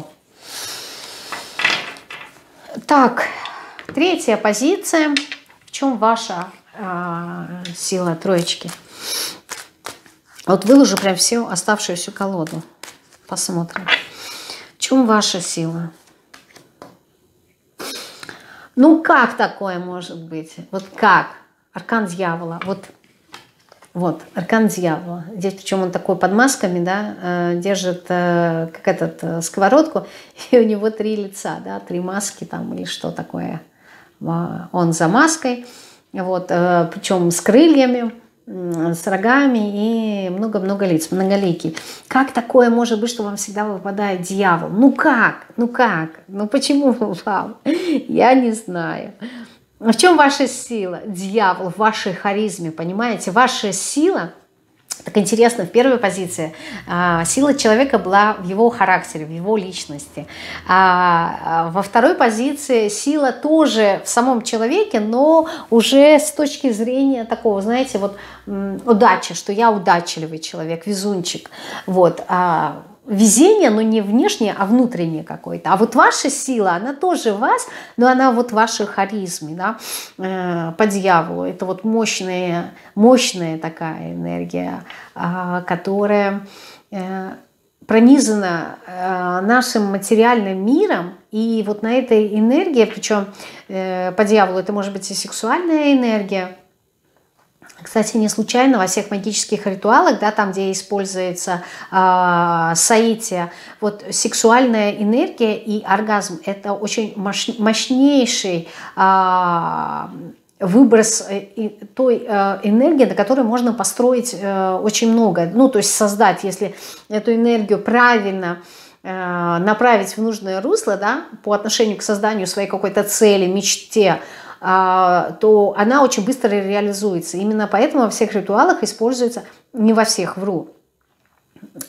Так, третья позиция. В чем ваша э, сила троечки? Вот выложу прям всю оставшуюся колоду. Посмотрим. В чем ваша сила? Ну как такое может быть? Вот как? Аркан дьявола. Вот, вот аркан дьявола. Здесь причем он такой под масками, да, держит как этот сковородку, и у него три лица, да, три маски там или что такое. Он за маской, вот, причем с крыльями, с рогами и много-много лиц, многоликий. Как такое может быть, что вам всегда выпадает дьявол? Ну как? Ну как? Ну почему вам? Я не знаю. В чем ваша сила? Дьявол в вашей харизме, понимаете? Ваша сила... Так интересно, в первой позиции а, сила человека была в его характере, в его личности. А, а во второй позиции сила тоже в самом человеке, но уже с точки зрения такого, знаете, вот удачи, что я удачливый человек, везунчик. Вот. А, везение, но не внешнее, а внутреннее какое-то. А вот ваша сила, она тоже в вас, но она вот в вашей харизме, да, э, по дьяволу. Это вот мощная, мощная такая энергия, э, которая э, пронизана э, нашим материальным миром. И вот на этой энергии, причем э, по дьяволу это может быть и сексуальная энергия. Кстати, не случайно во всех магических ритуалах, да, там, где используется э, саития, вот сексуальная энергия и оргазм – это очень мощнейший э, выброс той э, энергии, на которой можно построить э, очень много. Ну, то есть создать, если эту энергию правильно э, направить в нужное русло, да, по отношению к созданию своей какой-то цели, мечте, то она очень быстро реализуется. Именно поэтому во всех ритуалах используется, не во всех, вру,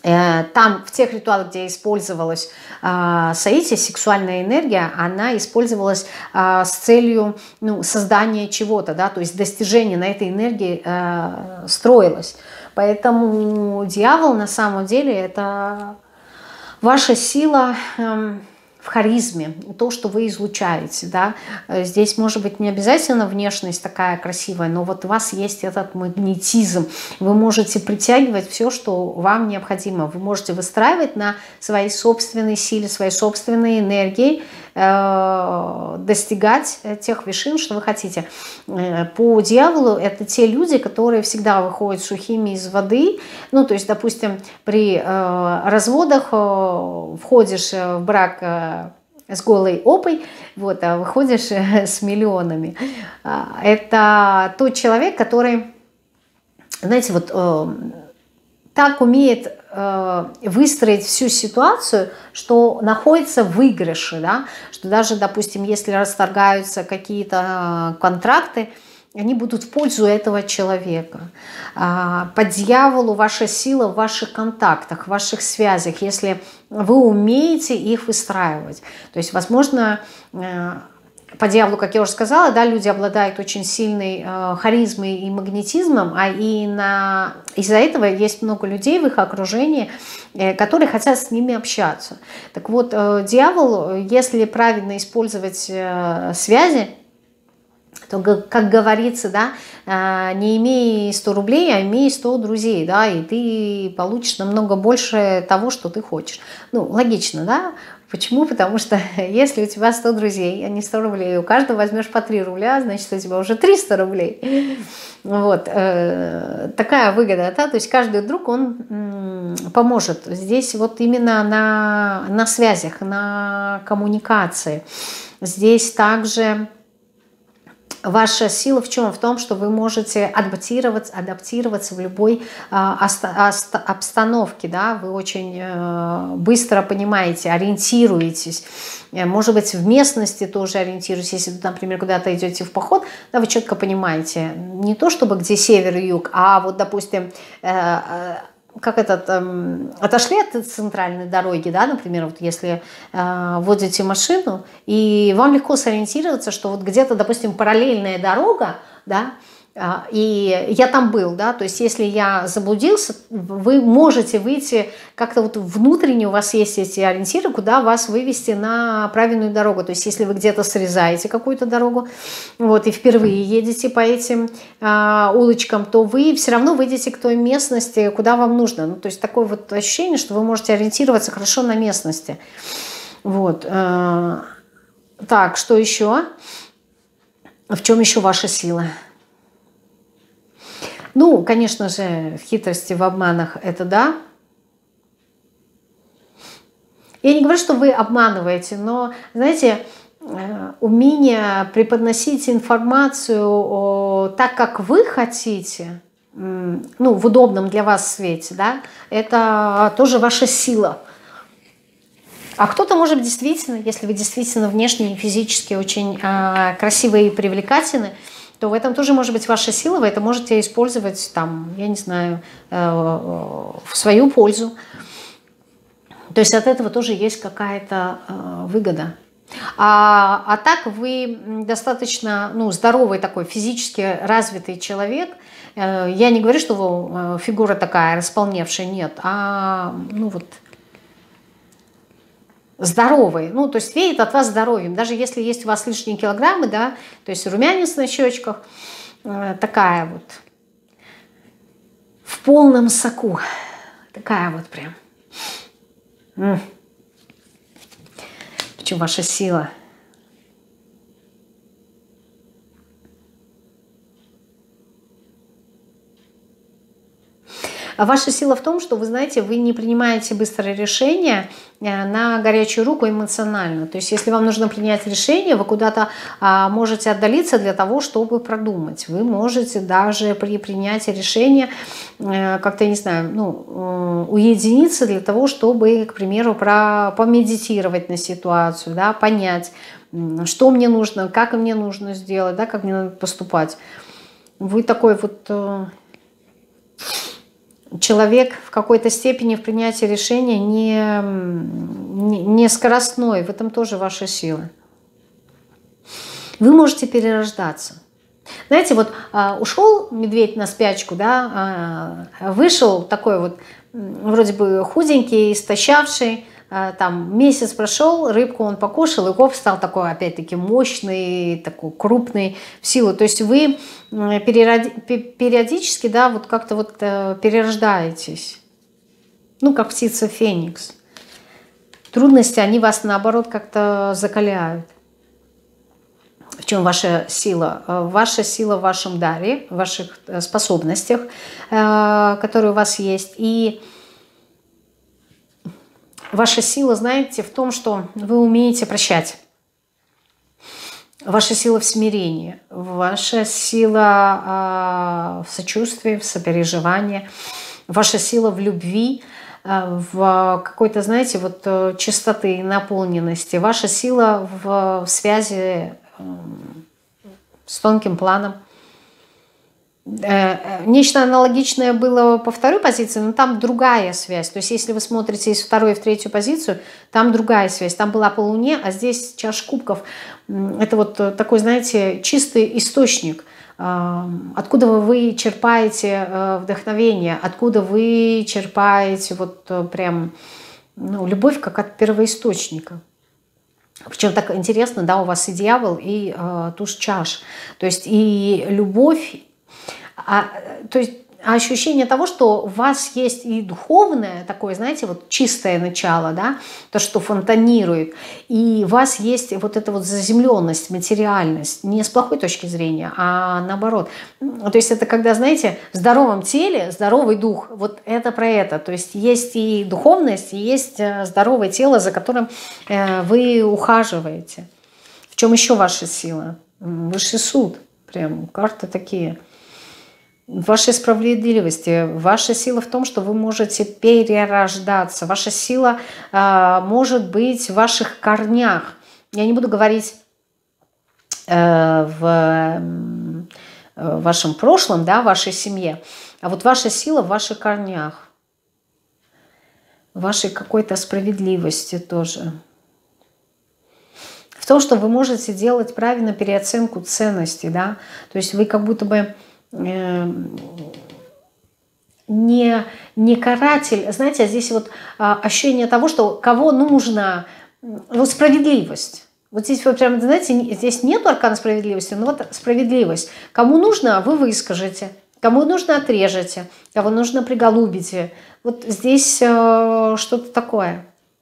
Там, в тех ритуалах, где использовалась э, соитие, сексуальная энергия, она использовалась э, с целью ну, создания чего-то, да, то есть достижение на этой энергии э, строилось. Поэтому дьявол на самом деле это ваша сила э, в харизме, то, что вы излучаете, да. Здесь может быть не обязательно внешность такая красивая, но вот у вас есть этот магнетизм. Вы можете притягивать все, что вам необходимо. Вы можете выстраивать на своей собственной силе, своей собственной энергии, э, достигать тех вершин, что вы хотите. По дьяволу это те люди, которые всегда выходят сухими из воды. Ну, то есть, допустим, при э, разводах э, входишь в брак э, с голой опой, вот, а выходишь с миллионами. Это тот человек, который, знаете, вот э, так умеет э, выстроить всю ситуацию, что находится в выигрыше, да? Что даже, допустим, если расторгаются какие-то контракты, они будут в пользу этого человека. По дьяволу ваша сила в ваших контактах, в ваших связях, если вы умеете их выстраивать. То есть, возможно, по дьяволу, как я уже сказала, да, люди обладают очень сильной харизмой и магнетизмом, а и на... из-за этого есть много людей в их окружении, которые хотят с ними общаться. Так вот, дьявол, если правильно использовать связи, то, как говорится, да, не имей сто рублей, а имей сто друзей, да, и ты получишь намного больше того, что ты хочешь. Ну, логично, да? Почему? Потому что если у тебя сто друзей, а не сто рублей, у каждого возьмешь по три рубля, значит, у тебя уже триста рублей. Вот. Такая выгода, да, то есть каждый друг, он поможет. Здесь вот именно на, на связях, на коммуникации. Здесь также... Ваша сила в чем? В том, что вы можете адаптироваться, адаптироваться в любой а, обстановке. Да? Вы очень а, быстро понимаете, ориентируетесь. Может быть, в местности тоже ориентируетесь. Если вы, например, куда-то идете в поход, да, вы четко понимаете. Не то, чтобы где север и юг, а вот, допустим, э, как этот, эм, отошли от центральной дороги, да, например, вот если э, водите машину, и вам легко сориентироваться, что вот где-то, допустим, параллельная дорога, да, э, и я там был, да, то есть если я заблудился, вы можете выйти как-то вот внутренне, у вас есть эти ориентиры, куда вас вывести на правильную дорогу. То есть если вы где-то срезаете какую-то дорогу, вот, и впервые едете по этим э, улочкам, то вы все равно выйдете к той местности, куда вам нужно. Ну, то есть такое вот ощущение, что вы можете ориентироваться хорошо на местности. Вот. Э, так, что еще? В чем еще ваша сила? Ну, конечно же, в хитрости, в обманах это да. Я не говорю, что вы обманываете, но, знаете, умение преподносить информацию так, как вы хотите, ну, в удобном для вас свете, да, это тоже ваша сила. А кто-то, может, действительно, если вы действительно внешне и физически очень красивые и привлекательны, то в этом тоже может быть ваша сила, вы это можете использовать, там, я не знаю, в свою пользу. То есть от этого тоже есть какая-то выгода. А, а так вы достаточно, ну, здоровый такой, физически развитый человек. Я не говорю, что вы фигура такая располневшая, нет, а, ну, вот, здоровый, ну, то есть веет от вас здоровьем, даже если есть у вас лишние килограммы, да, то есть румянец на щечках, такая вот, в полном соку, такая вот прям. М. В чем ваша сила? А ваша сила в том, что, вы знаете, вы не принимаете быстрое решение на горячую руку эмоционально. То есть если вам нужно принять решение, вы куда-то а, можете отдалиться для того, чтобы продумать. Вы можете даже при принятии решения э, как-то, не знаю, ну, э, уединиться для того, чтобы, к примеру, про, помедитировать на ситуацию, да, понять, что мне нужно, как мне нужно сделать, да, как мне надо поступать. Вы такой вот... Э, человек в какой-то степени в принятии решения не, не, не скоростной. В этом тоже ваша сила. Вы можете перерождаться. Знаете, вот а, ушел медведь на спячку, да, а, вышел такой вот вроде бы худенький, истощавший, а, там месяц прошел, рыбку он покушал, и коп стал такой опять-таки мощный, такой крупный в силу. То есть вы периодически, да, вот как-то вот перерождаетесь, ну, как птица Феникс. Трудности, они вас наоборот как-то закаляют. В чем ваша сила? Ваша сила в вашем даре, в ваших способностях, которые у вас есть. И ваша сила, знаете, в том, что вы умеете прощать. Ваша сила в смирении, ваша сила в сочувствии, в сопереживании, ваша сила в любви, в какой-то, знаете, вот чистоты, наполненности, ваша сила в связи с тонким планом. Нечто аналогичное было по второй позиции, но там другая связь. То есть если вы смотрите из второй в третью позицию, там другая связь. Там была по Луне, а здесь чаша кубков. Это вот такой, знаете, чистый источник. Откуда вы черпаете вдохновение, откуда вы черпаете вот прям, ну, любовь как от первоисточника. Причем так интересно, да, у вас и дьявол, и э, туз чаш. То есть и любовь, а, то есть ощущение того, что у вас есть и духовное такое, знаете, вот чистое начало, да, то, что фонтанирует, и у вас есть вот эта вот заземленность, материальность, не с плохой точки зрения, а наоборот. То есть это когда, знаете, в здоровом теле здоровый дух, вот это про это. То есть есть и духовность, и есть здоровое тело, за которым вы ухаживаете. В чем еще ваша сила? Высший суд, прям карты такие. В вашей справедливости, ваша сила в том, что вы можете перерождаться. Ваша сила э, может быть в ваших корнях. Я не буду говорить э, в э, вашем прошлом, да, в вашей семье, а вот ваша сила в ваших корнях, в вашей какой-то справедливости тоже. В том, что вы можете делать правильно переоценку ценностей, да, то есть вы как будто бы не, не каратель, знаете, а здесь вот ощущение того, что кого нужно, вот справедливость. Вот здесь вот прям, знаете, здесь нету аркана справедливости, но вот справедливость. Кому нужно, вы выскажете, кому нужно, отрежете, кого нужно, приголубите. Вот здесь э, что-то такое.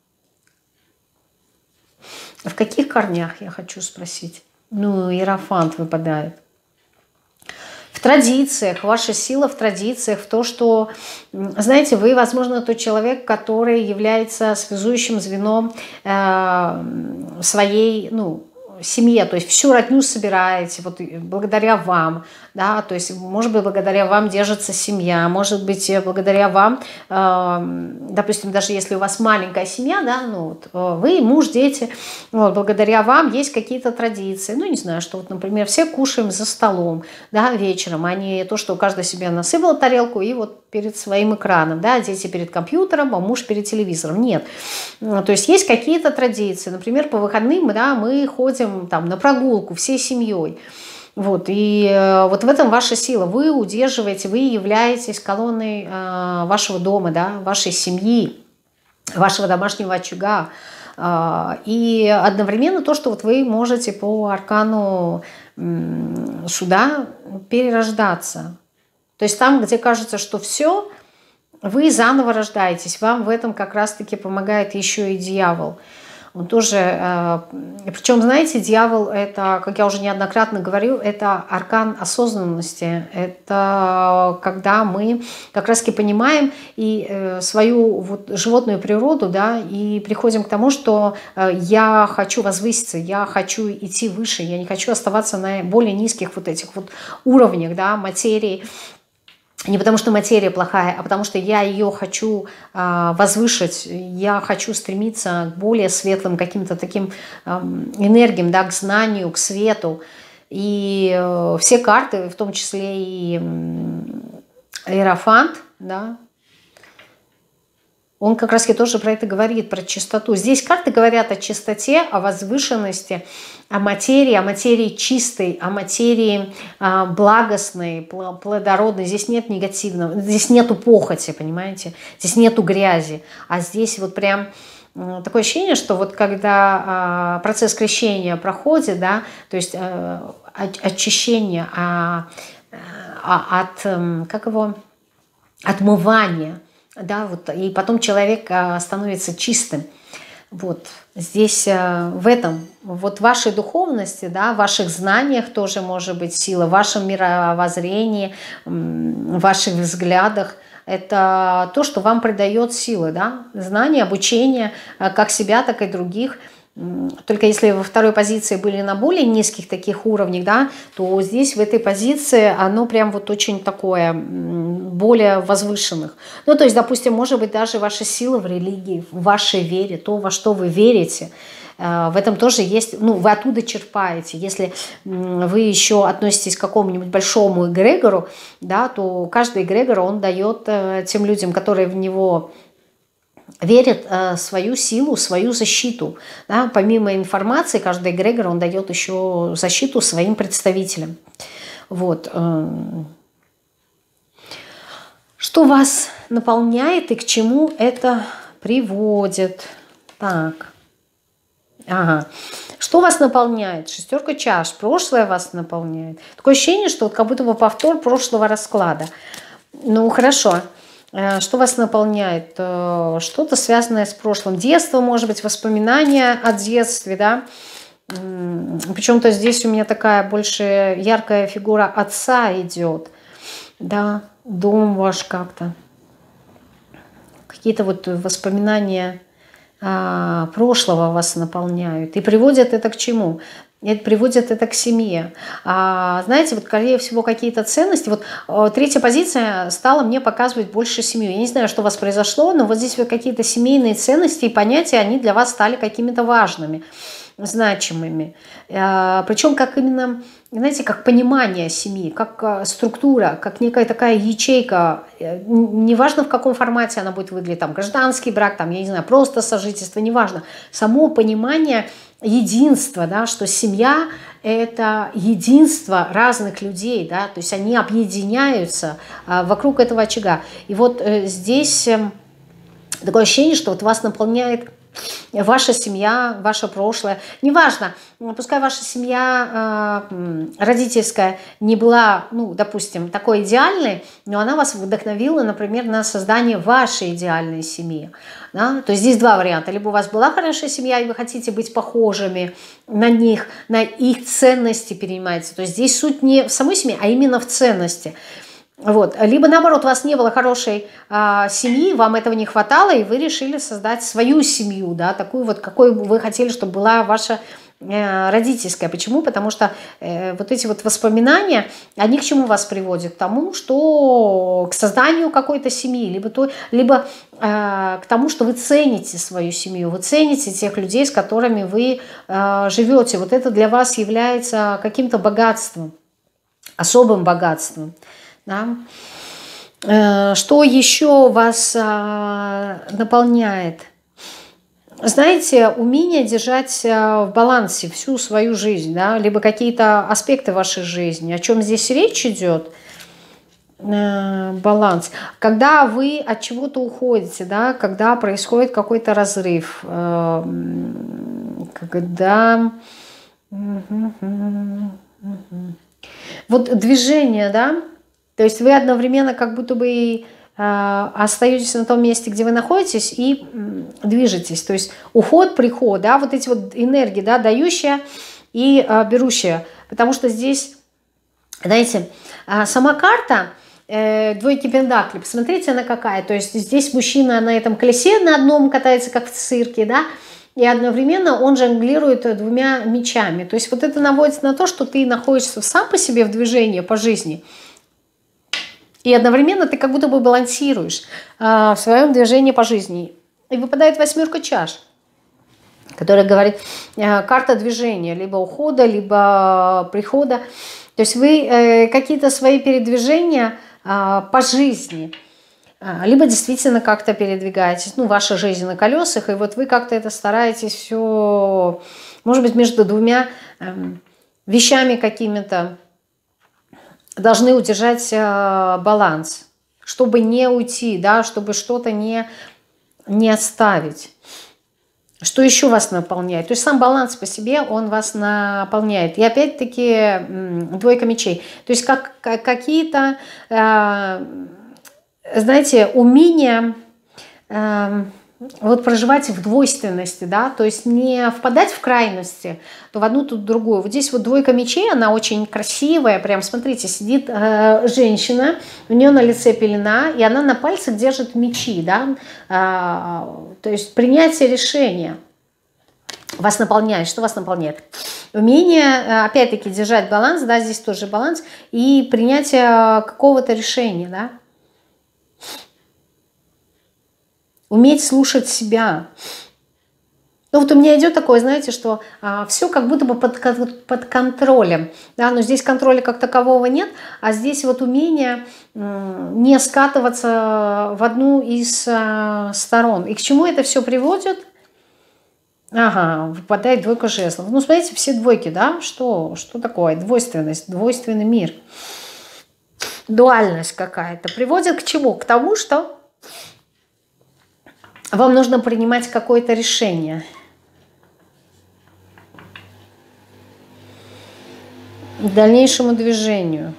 В каких корнях, я хочу спросить? Ну, Иерофант выпадает. В традициях, ваша сила в традициях, в то, что, знаете, вы, возможно, тот человек, который является связующим звеном э, своей, ну, семье, то есть всю родню собираете, вот благодаря вам, да, то есть, может быть, благодаря вам держится семья, может быть, благодаря вам, э, допустим, даже если у вас маленькая семья, да, ну, вот, вы, муж, дети, вот, благодаря вам есть какие-то традиции, ну, не знаю, что вот, например, все кушаем за столом, да, вечером, а не то, что каждый себе насыпал тарелку и вот перед своим экраном, да, дети перед компьютером, а муж перед телевизором, нет, то есть есть какие-то традиции, например, по выходным, да, мы ходим там на прогулку всей семьей. Вот, и э, вот в этом ваша сила. Вы удерживаете, вы являетесь колонной э, вашего дома, да, вашей семьи, вашего домашнего очага. Э, и одновременно то, что вот вы можете по аркану э, суда перерождаться. То есть там, где кажется, что все, вы заново рождаетесь. Вам в этом как раз-таки помогает еще и дьявол. Он тоже, э, причем, знаете, дьявол, это, как я уже неоднократно говорю, это аркан осознанности. Это когда мы как раз-таки понимаем и э, свою вот животную природу, да, и приходим к тому, что э, я хочу возвыситься, я хочу идти выше, я не хочу оставаться на более низких вот этих вот уровнях, да, материи. Не потому что материя плохая, а потому что я ее хочу э, возвышать, я хочу стремиться к более светлым каким-то таким э, энергиям, да, к знанию, к свету. И э, все карты, в том числе и э, Иерофант, да, он как раз и тоже про это говорит, про чистоту. Здесь карты говорят о чистоте, о возвышенности, о материи, о материи чистой, о материи а, благостной, плодородной. Здесь нет негативного, здесь нету похоти, понимаете? Здесь нету грязи. А здесь вот прям такое ощущение, что вот когда а, процесс крещения проходит, да, то есть а, очищение а, а, от, как его, отмывания, да, вот, и потом человек а, становится чистым. Вот здесь а, в этом, вот в вашей духовности, да, в ваших знаниях тоже может быть сила, в вашем мировоззрении, в ваших взглядах. Это то, что вам придает силы, да, знания, обучение, как себя, так и других. Только если во второй позиции были на более низких таких уровнях, да, то здесь в этой позиции оно прям вот очень такое, более возвышенных. Ну, то есть, допустим, может быть даже ваша сила в религии, в вашей вере, то, во что вы верите, в этом тоже есть, ну, вы оттуда черпаете. Если вы еще относитесь к какому-нибудь большому эгрегору, да, то каждый эгрегор, он дает тем людям, которые в него верят, свою силу, свою защиту. Да. Помимо информации, каждый эгрегор, он дает еще защиту своим представителям. Вот. Что вас наполняет и к чему это приводит? Так. Ага. Что вас наполняет? Шестерка чаш. Прошлое вас наполняет. Такое ощущение, что вот как будто бы повтор прошлого расклада. Ну, хорошо. Что вас наполняет? Что-то связанное с прошлым. Детство, может быть, воспоминания о детстве, да? Причем-то здесь у меня такая больше яркая фигура отца идет. Да, дом ваш как-то. Какие-то вот воспоминания прошлого вас наполняют. И приводят это к чему? Это приводит это к семье. А, знаете, вот, скорее всего, какие-то ценности. Вот третья позиция стала мне показывать больше семью. Я не знаю, что у вас произошло, но вот здесь вот какие-то семейные ценности и понятия, они для вас стали какими-то важными, значимыми. А, причем как именно, знаете, как понимание семьи, как структура, как некая такая ячейка. Неважно, в каком формате она будет выглядеть, там, гражданский брак, там, я не знаю, просто сожительство, неважно. Само понимание единства, да, что семья – это единство разных людей, да, то есть они объединяются а, вокруг этого очага. И вот э, здесь э, такое ощущение, что вот вас наполняет ваша семья, ваше прошлое. Неважно, пускай ваша семья э, родительская не была, ну, допустим, такой идеальной, но она вас вдохновила, например, на создание вашей идеальной семьи. Да? То есть здесь два варианта. Либо у вас была хорошая семья, и вы хотите быть похожими на них, на их ценности перенимаете. То есть здесь суть не в самой семье, а именно в ценности. Вот. Либо наоборот, у вас не было хорошей а, семьи, вам этого не хватало, и вы решили создать свою семью, да, такую вот, какой вы хотели, чтобы была ваша э, родительская. Почему? Потому что э, вот эти вот воспоминания, они к чему вас приводят? К тому, что к созданию какой-то семьи, либо, то, либо э, к тому, что вы цените свою семью, вы цените тех людей, с которыми вы э, живете. Вот это для вас является каким-то богатством, особым богатством. Да. Что еще вас а, наполняет? Знаете, умение держать в балансе всю свою жизнь, да, либо какие-то аспекты вашей жизни. О чем здесь речь идет? Э, баланс. Когда вы от чего-то уходите, да, когда происходит какой-то разрыв, э, когда... Вот движение, да, то есть вы одновременно как будто бы и, э, остаетесь на том месте, где вы находитесь, и э, движетесь. То есть уход, приход, да, вот эти вот энергии, да, дающая и э, берущая. Потому что здесь, знаете, э, сама карта э, двойки пентаклей, посмотрите, она какая. То есть здесь мужчина на этом колесе на одном катается, как в цирке, да, и одновременно он жонглирует двумя мечами. То есть вот это наводит на то, что ты находишься сам по себе в движении по жизни, и одновременно ты как будто бы балансируешь а, в своем движении по жизни. И выпадает восьмерка чаш, которая говорит, а, карта движения, либо ухода, либо прихода. То есть вы э, какие-то свои передвижения а, по жизни либо действительно как-то передвигаетесь, ну, ваша жизнь на колесах, и вот вы как-то это стараетесь все, может быть, между двумя эм, вещами какими-то должны удержать э, баланс, чтобы не уйти, да, чтобы что-то не, не оставить. Что еще вас наполняет? То есть сам баланс по себе, он вас наполняет. И опять-таки двойка мечей. То есть как, как, какие-то, э, знаете, умения э, вот проживать в двойственности, да, то есть не впадать в крайности, то в одну, то в другую. Вот здесь вот двойка мечей, она очень красивая, прям смотрите, сидит э, женщина, у нее на лице пелена, и она на пальцах держит мечи, да, э, то есть принятие решения вас наполняет. Что вас наполняет? Умение, опять-таки, держать баланс, да, здесь тоже баланс, и принятие какого-то решения, да. Уметь слушать себя. Ну вот у меня идет такое, знаете, что а, все как будто бы под, под контролем. Да, но здесь контроля как такового нет, а здесь вот умение м, не скатываться в одну из а, сторон. И к чему это все приводит? Ага, выпадает двойка жезлов. Ну, смотрите, все двойки, да? Что, что такое? Двойственность, двойственный мир. Дуальность какая-то. Приводит к чему? К тому, что вам нужно принимать какое-то решение. К дальнейшему движению.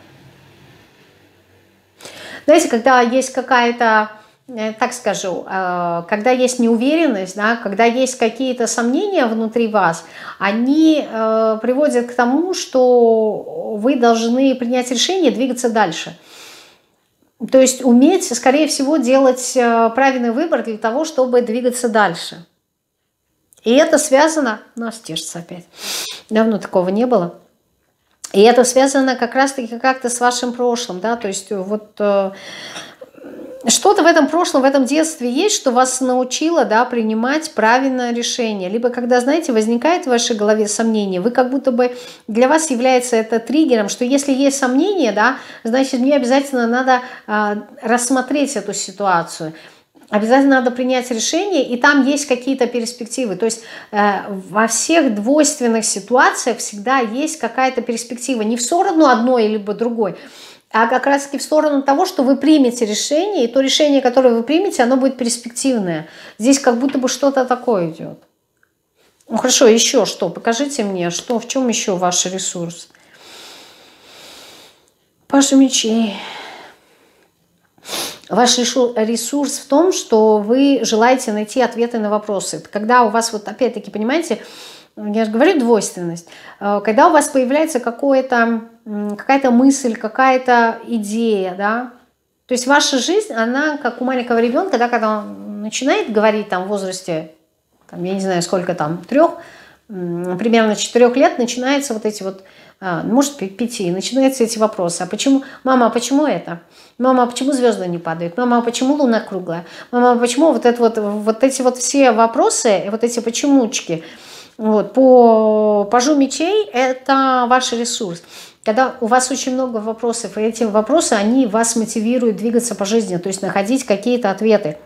Знаете, когда есть какая-то, так скажу, когда есть неуверенность, да, когда есть какие-то сомнения внутри вас, они приводят к тому, что вы должны принять решение и двигаться дальше. То есть уметь, скорее всего, делать правильный выбор для того, чтобы двигаться дальше. И это связано... У нас тешится опять. Давно такого не было. И это связано как раз-таки как-то с вашим прошлым. Да? То есть вот э, что-то в этом прошлом, в этом детстве есть, что вас научило, да, принимать правильное решение. Либо когда, знаете, возникает в вашей голове сомнение, вы как будто бы для вас является это триггером, что если есть сомнение, да, значит, мне обязательно надо э, рассмотреть эту ситуацию. Обязательно надо принять решение, и там есть какие-то перспективы. То есть э, во всех двойственных ситуациях всегда есть какая-то перспектива. Не в сторону одной либо другой, а как раз-таки в сторону того, что вы примете решение, и то решение, которое вы примете, оно будет перспективное. Здесь как будто бы что-то такое идет. Ну хорошо, еще что? Покажите мне, что, в чем еще ваш ресурс? Паша мечей. Ваш ресурс в том, что вы желаете найти ответы на вопросы. Когда у вас, вот опять-таки, понимаете, я же говорю двойственность, когда у вас появляется какая-то мысль, какая-то идея, да, то есть ваша жизнь, она как у маленького ребенка, да, когда он начинает говорить там в возрасте, там, я не знаю, сколько там, трех, примерно четырех лет, начинаются вот эти вот, может, пяти, начинаются эти вопросы. А почему, мама, а почему это? Мама, а почему звезды не падают? Мама, а почему луна круглая? Мама, а почему вот, это вот, вот эти вот все вопросы, вот эти почемучки, вот, по пажу мечей, это ваш ресурс. Когда у вас очень много вопросов, и эти вопросы, они вас мотивируют двигаться по жизни, то есть находить какие-то ответы.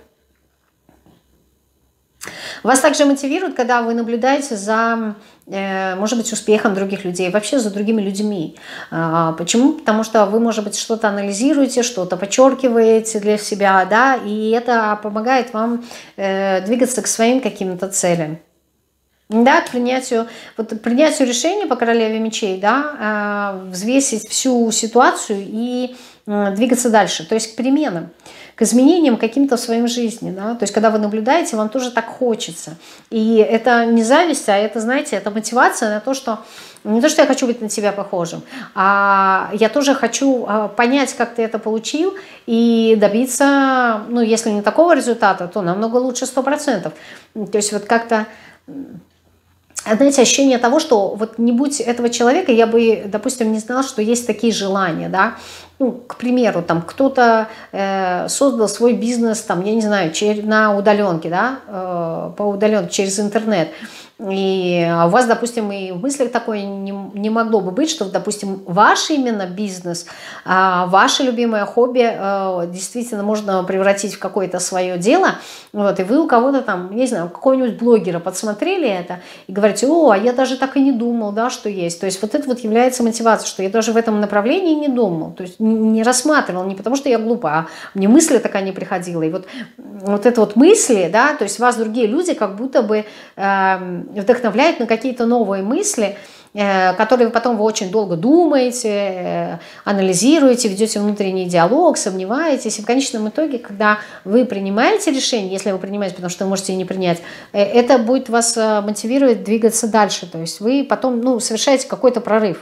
Вас также мотивирует, когда вы наблюдаете за, может быть, успехом других людей, вообще за другими людьми. Почему? Потому что вы, может быть, что-то анализируете, что-то подчеркиваете для себя, да, и это помогает вам двигаться к своим каким-то целям. Да, к принятию, вот, принятию решения по королеве мечей, да, взвесить всю ситуацию и двигаться дальше, то есть к переменам, к изменениям каким-то в своей жизни, да, то есть когда вы наблюдаете, вам тоже так хочется, и это не зависть, а это, знаете, это мотивация на то, что не то, что я хочу быть на тебя похожим, а я тоже хочу понять, как ты это получил, и добиться, ну, если не такого результата, то намного лучше сто процентов, то есть вот как-то... Знаете, ощущение того, что вот не будь этого человека, я бы, допустим, не знала, что есть такие желания, да, ну, к примеру, там кто-то э, создал свой бизнес, там, я не знаю, чер- на удаленке, да, э, по удаленке через интернет. И у вас, допустим, и в мыслях такое не, не могло бы быть, что, допустим, ваш именно бизнес, а, ваше любимое хобби а, действительно можно превратить в какое-то свое дело. Вот, и вы у кого-то там, я не знаю, какого-нибудь блогера подсмотрели это и говорите: о, а я даже так и не думал, да, что есть. То есть вот это вот является мотивацией, что я даже в этом направлении не думал, то есть не, не рассматривал, не потому что я глупа, а мне мысль такая не приходила. И вот, вот это вот мысли, да, то есть вас другие люди как будто бы э, вдохновляет на какие-то новые мысли, которые потом вы очень долго думаете, анализируете, ведете внутренний диалог, сомневаетесь. И в конечном итоге, когда вы принимаете решение, если вы принимаете, потому что вы можете и не принять, это будет вас мотивировать двигаться дальше. То есть вы потом, ну, совершаете какой-то прорыв.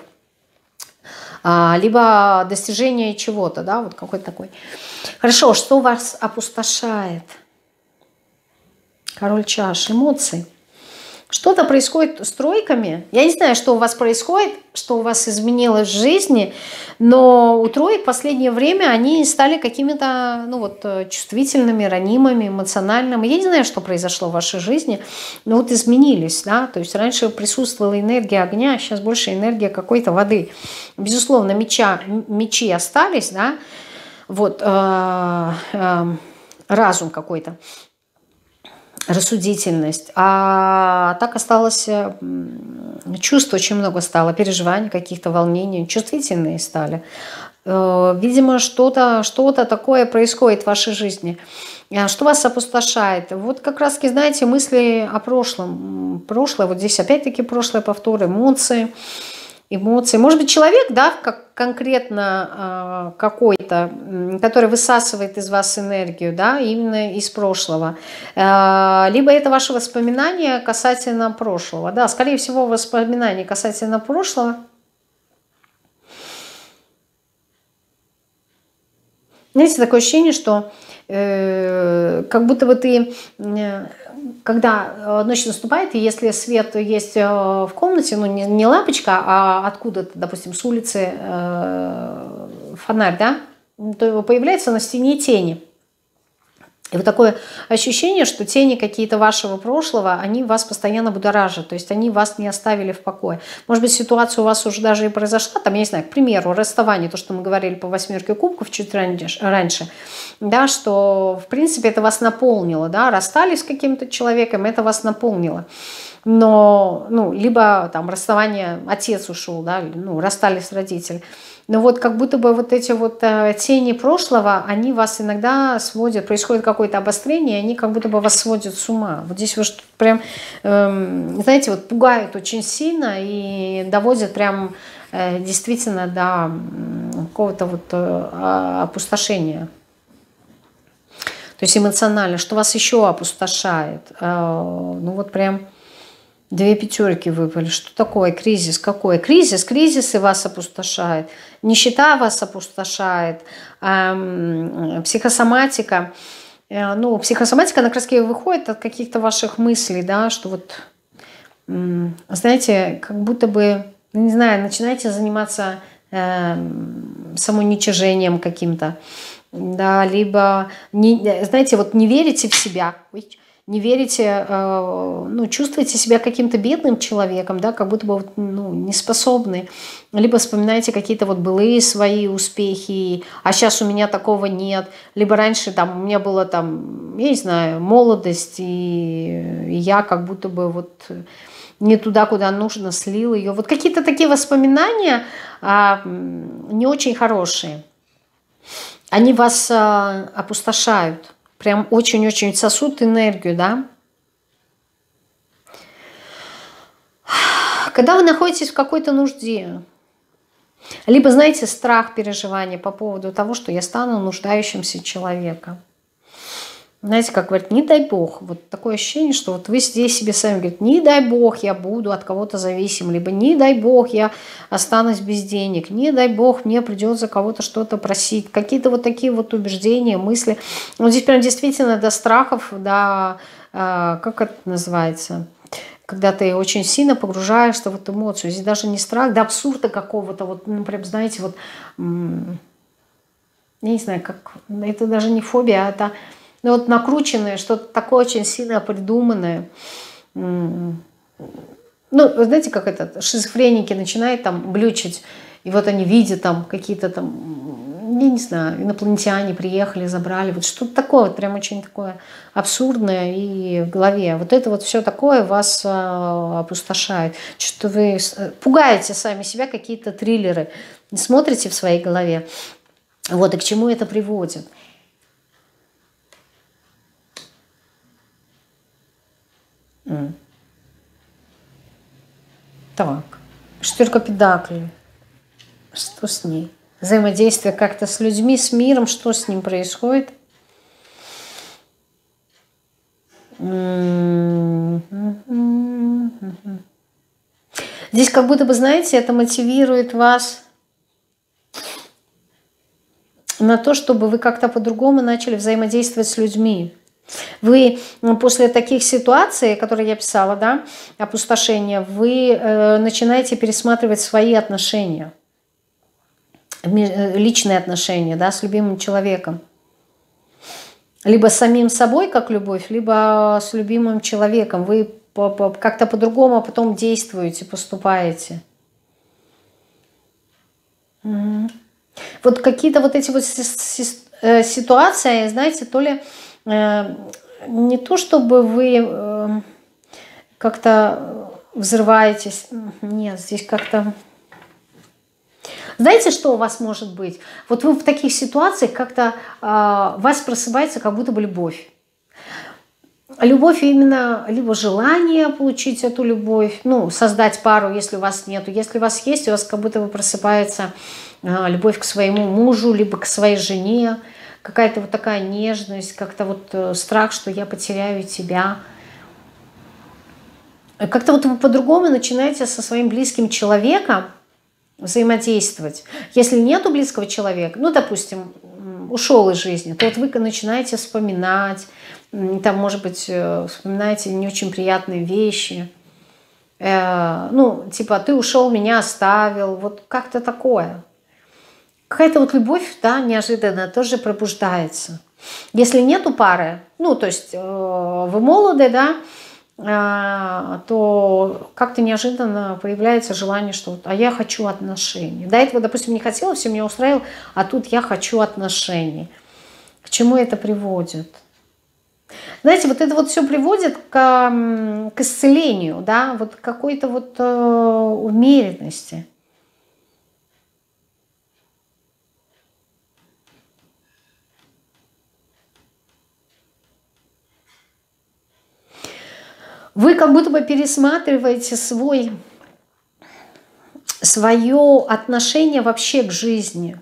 Либо достижение чего-то, да, вот какой-то такой. Хорошо, что вас опустошает? Король чаш, эмоции. Что-то происходит с тройками. Я не знаю, что у вас происходит, что у вас изменилось в жизни, но у троек в последнее время они стали какими-то, ну вот, чувствительными, ранимыми, эмоциональными. Я не знаю, что произошло в вашей жизни, но вот изменились, да. То есть раньше присутствовала энергия огня, а сейчас больше энергия какой-то воды. Безусловно, меча, мечи остались, да. Вот э, э, разум какой-то. Рассудительность. А так осталось чувств очень много стало, переживаний каких-то, волнений, чувствительные стали. Видимо, что-то что-то такое происходит в вашей жизни. Что вас опустошает? Вот как раз, знаете, мысли о прошлом. Прошлое, вот здесь опять-таки прошлое, повтор, эмоции. Эмоции. Может быть, человек, да, как конкретно э, какой-то, который высасывает из вас энергию, да, именно из прошлого. Э, либо это ваши воспоминания касательно прошлого. Да, скорее всего, воспоминания касательно прошлого. Знаете, такое ощущение, что э, как будто бы ты... Э, когда ночь наступает, и если свет есть в комнате, ну не, не лампочка, а откуда-то, допустим, с улицы э, фонарь, да, то появляется на стене тени. И вот такое ощущение, что тени какие-то вашего прошлого, они вас постоянно будоражат, то есть они вас не оставили в покое. Может быть, ситуация у вас уже даже и произошла, там, я не знаю, к примеру, расставание, то, что мы говорили по восьмерке кубков чуть раньше, да, что, в принципе, это вас наполнило, да, расстались с каким-то человеком, это вас наполнило. Но, ну, либо там расставание, отец ушел, да, ну, расстались родители. Но вот как будто бы вот эти вот э, тени прошлого, они вас иногда сводят, происходит какое-то обострение, они как будто бы вас сводят с ума. Вот здесь вы прям, э, знаете, вот пугают очень сильно и доводят прям э, действительно до какого-то вот э, опустошения. То есть эмоционально. Что вас еще опустошает? Э, ну вот прям... Две пятерки выпали. Что такое кризис? Какой? Кризис. Кризисы вас опустошает. Нищета вас опустошает. Эм, психосоматика. Э, ну, психосоматика, она как раз выходит от каких-то ваших мыслей, да, что вот, эм, знаете, как будто бы, не знаю, начинаете заниматься э, самоуничижением каким-то, да, либо, не, знаете, вот не верите в себя. Не верите, ну, чувствуете себя каким-то бедным человеком, да, как будто бы ну, неспособны. Либо вспоминаете какие-то вот былые свои успехи, а сейчас у меня такого нет. Либо раньше там у меня была там, я не знаю, молодость, и, и я как будто бы вот не туда, куда нужно, слил ее. Вот какие-то такие воспоминания а, не очень хорошие. Они вас а, опустошают. Прям очень-очень сосут энергию, да. Когда вы находитесь в какой-то нужде, либо, знаете, страх, переживания по поводу того, что я стану нуждающимся человеком. Знаете, как говорят, не дай бог. Вот такое ощущение, что вот вы здесь себе сами говорите, не дай бог я буду от кого-то зависим, либо не дай бог я останусь без денег, не дай бог мне придется кого-то что-то просить. Какие-то вот такие вот убеждения, мысли. Вот здесь прям действительно до страхов, до, э, как это называется, когда ты очень сильно погружаешься в эту эмоцию. Здесь даже не страх, до абсурда какого-то, вот, ну, прям, знаете, вот... я не знаю, как, это даже не фобия, а это ну, вот накрученное, что-то такое очень сильно придуманное. Ну, знаете, как это, шизофреники начинают там глючить, и вот они видят там какие-то там, я не знаю, инопланетяне приехали, забрали, вот что-то такое, вот прям очень такое абсурдное и в голове. Вот это вот все такое вас а, опустошает. Что вы пугаете сами себя, какие-то триллеры смотрите в своей голове. Вот, и к чему это приводит? Mm. Так, шестерка педаклей. Что с ней? Взаимодействие как-то с людьми, с миром, что с ним происходит? Здесь как будто бы, знаете, это мотивирует вас на то, чтобы вы как-то по-другому начали взаимодействовать с людьми. Вы после таких ситуаций, которые я писала, да, опустошения, вы э, начинаете пересматривать свои отношения, личные отношения, да, с любимым человеком. Либо с самим собой, как любовь, либо с любимым человеком. Вы как-то по-другому потом действуете, поступаете. Угу. Вот какие-то вот эти вот ситуации, знаете, то ли э, не то, чтобы вы э, как-то взрываетесь, нет, здесь как-то... Знаете, что у вас может быть? Вот вы в таких ситуациях как-то э, у вас просыпается как будто бы любовь. Любовь именно либо желание получить эту любовь, ну, создать пару, если у вас нету. Если у вас есть, у вас как будто бы просыпается э, любовь к своему мужу, либо к своей жене, какая-то вот такая нежность, как-то вот э, страх, что я потеряю тебя. Как-то вот вы по-другому начинаете со своим близким человеком взаимодействовать. Если нету близкого человека, ну, допустим, ушел из жизни, то вот вы начинаете вспоминать, там, может быть, вспоминаете не очень приятные вещи, э, ну, типа, ты ушел, меня оставил, вот как-то такое. Какая-то вот любовь, да, неожиданно тоже пробуждается. Если нету пары, ну, то есть э, вы молоды, да, то как-то неожиданно появляется желание, что вот, а я хочу отношений. До этого, допустим, не хотела, все меня устраивало, а тут я хочу отношений. К чему это приводит? Знаете, вот это вот все приводит к, к исцелению, да, вот к какой-то вот э, умеренности. Вы как будто бы пересматриваете свой, свое отношение вообще к жизни.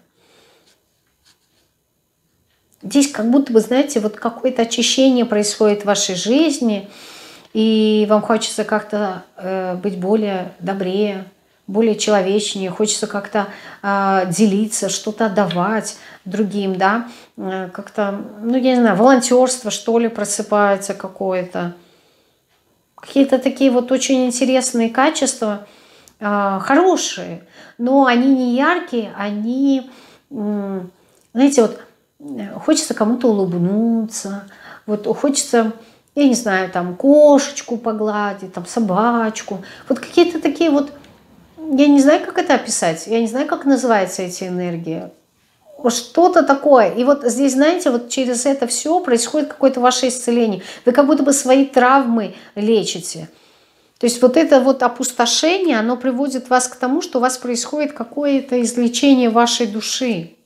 Здесь как будто бы, знаете, вот какое-то очищение происходит в вашей жизни, и вам хочется как-то э, быть более добрее, более человечнее, хочется как-то э, делиться, что-то отдавать другим, да, э, как-то, ну, я не знаю, волонтерство, что ли, просыпается какое-то. Какие-то такие вот очень интересные качества, э, хорошие, но они не яркие, они, э, знаете, вот хочется кому-то улыбнуться, вот хочется, я не знаю, там кошечку погладить, там собачку, вот какие-то такие вот, я не знаю, как это описать, я не знаю, как называются эти энергии. Что-то такое. И вот здесь, знаете, вот через это все происходит какое-то ваше исцеление. Вы как будто бы свои травмы лечите. То есть вот это вот опустошение, оно приводит вас к тому, что у вас происходит какое-то излечение вашей души.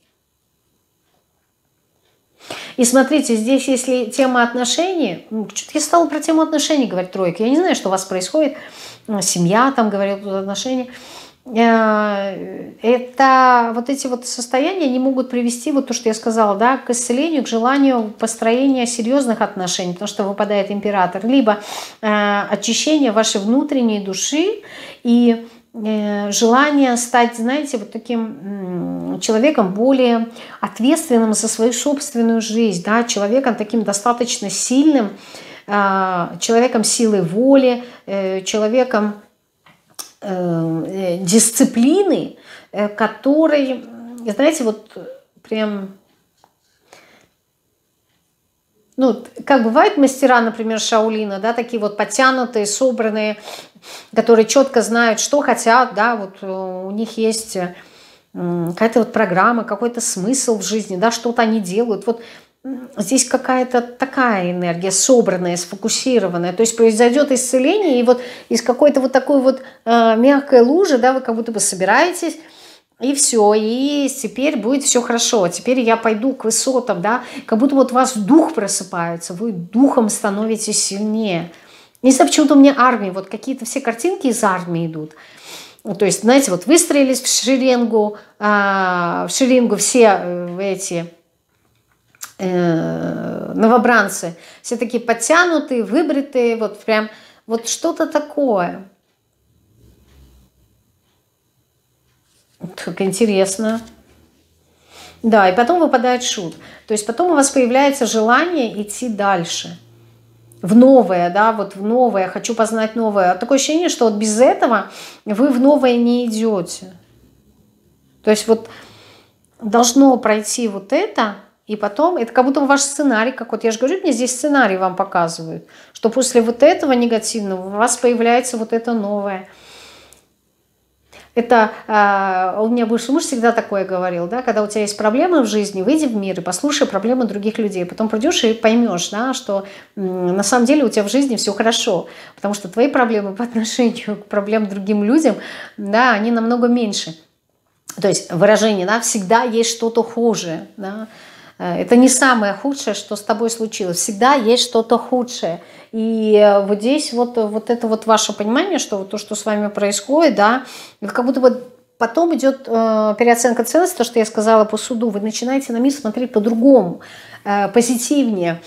И смотрите, здесь, если тема отношений, что-то я стала про тему отношений говорить, тройка. Я не знаю, что у вас происходит. Семья, там, говорил, тут отношения. Это вот эти вот состояния, они могут привести, вот то, что я сказала, да, к исцелению, к желанию построения серьезных отношений, потому что выпадает император, либо э, очищение вашей внутренней души и э, желание стать, знаете, вот таким э, человеком более ответственным за свою собственную жизнь, да, человеком таким достаточно сильным, э, человеком силы воли, э, человеком дисциплины, который, знаете, вот прям ну, как бывают мастера, например, Шаолина, да, такие вот подтянутые, собранные, которые четко знают, что хотят, да, вот у них есть какая-то вот программа, какой-то смысл в жизни, да, что-то они делают. Вот здесь какая-то такая энергия, собранная, сфокусированная. То есть произойдет исцеление, и вот из какой-то вот такой вот э, мягкой лужи, да, вы как будто бы собираетесь, и все, и теперь будет все хорошо. Теперь я пойду к высотам, да, как будто вот у вас дух просыпается, вы духом становитесь сильнее. Не знаю, почему-то у меня армия, вот какие-то все картинки из армии идут. То есть, знаете, вот выстроились в шеренгу, э, в шеренгу все э, эти э, новобранцы, все такие подтянутые, выбритые, вот прям вот что-то такое. Как интересно. Да, и потом выпадает шут. То есть потом у вас появляется желание идти дальше. В новое, да, вот в новое, хочу познать новое. Такое ощущение, что вот без этого вы в новое не идете. То есть вот должно пройти вот это, и потом, это как будто ваш сценарий, как вот я же говорю, мне здесь сценарий вам показывают, что после вот этого негативного у вас появляется вот это новое. Это э, у меня бывший муж всегда такое говорил, да, когда у тебя есть проблемы в жизни, выйди в мир и послушай проблемы других людей. Потом придешь и поймешь, да, что м, на самом деле у тебя в жизни все хорошо, потому что твои проблемы по отношению к проблемам другим людям, да, они намного меньше. То есть выражение, да, всегда есть что-то хуже, да. Это не самое худшее, что с тобой случилось. Всегда есть что-то худшее. И вот здесь вот, вот это вот ваше понимание, что вот то, что с вами происходит, да, как будто бы потом идет э, переоценка ценностей, то, что я сказала по суду, вы начинаете на мир смотреть по-другому, э, позитивнее.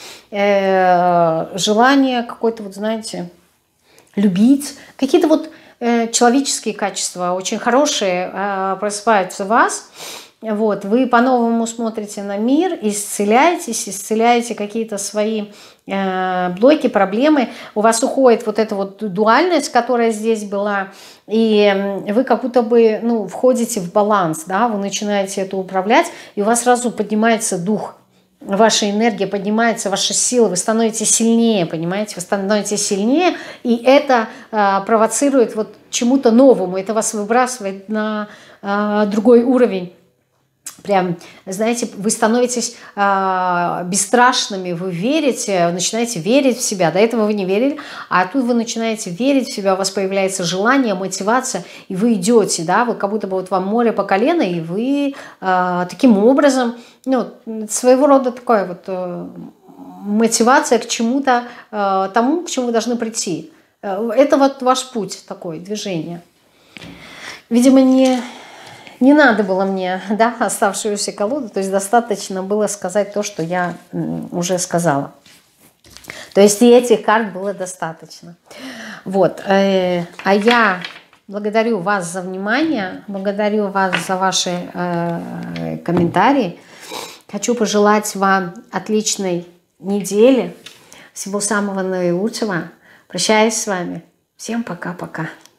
Э, желание какое-то, вот знаете, любить. Какие-то вот э, человеческие качества очень хорошие э, просыпаются в вас. Вот, вы по-новому смотрите на мир, исцеляетесь, исцеляете какие-то свои э, блоки, проблемы. У вас уходит вот эта вот дуальность, которая здесь была, и вы как будто бы, ну, входите в баланс, да, вы начинаете это управлять, и у вас сразу поднимается дух, ваша энергия поднимается, ваша сила, вы становитесь сильнее, понимаете, вы становитесь сильнее, и это э, провоцирует вот чему-то новому, это вас выбрасывает на э, другой уровень. Прям, знаете, вы становитесь э, бесстрашными, вы верите, начинаете верить в себя. До этого вы не верили, а тут вы начинаете верить в себя, у вас появляется желание, мотивация, и вы идете, да, вы как будто бы вот вам море по колено, и вы э, таким образом, ну, своего рода такая вот э, мотивация к чему-то, э, тому, к чему вы должны прийти. Это вот ваш путь такой, движение. Видимо, не... Не надо было мне, да, оставшуюся колоду, то есть достаточно было сказать то, что я уже сказала. То есть и этих карт было достаточно. Вот. А я благодарю вас за внимание, благодарю вас за ваши э, комментарии. Хочу пожелать вам отличной недели, всего самого наилучшего. Прощаюсь с вами. Всем пока-пока.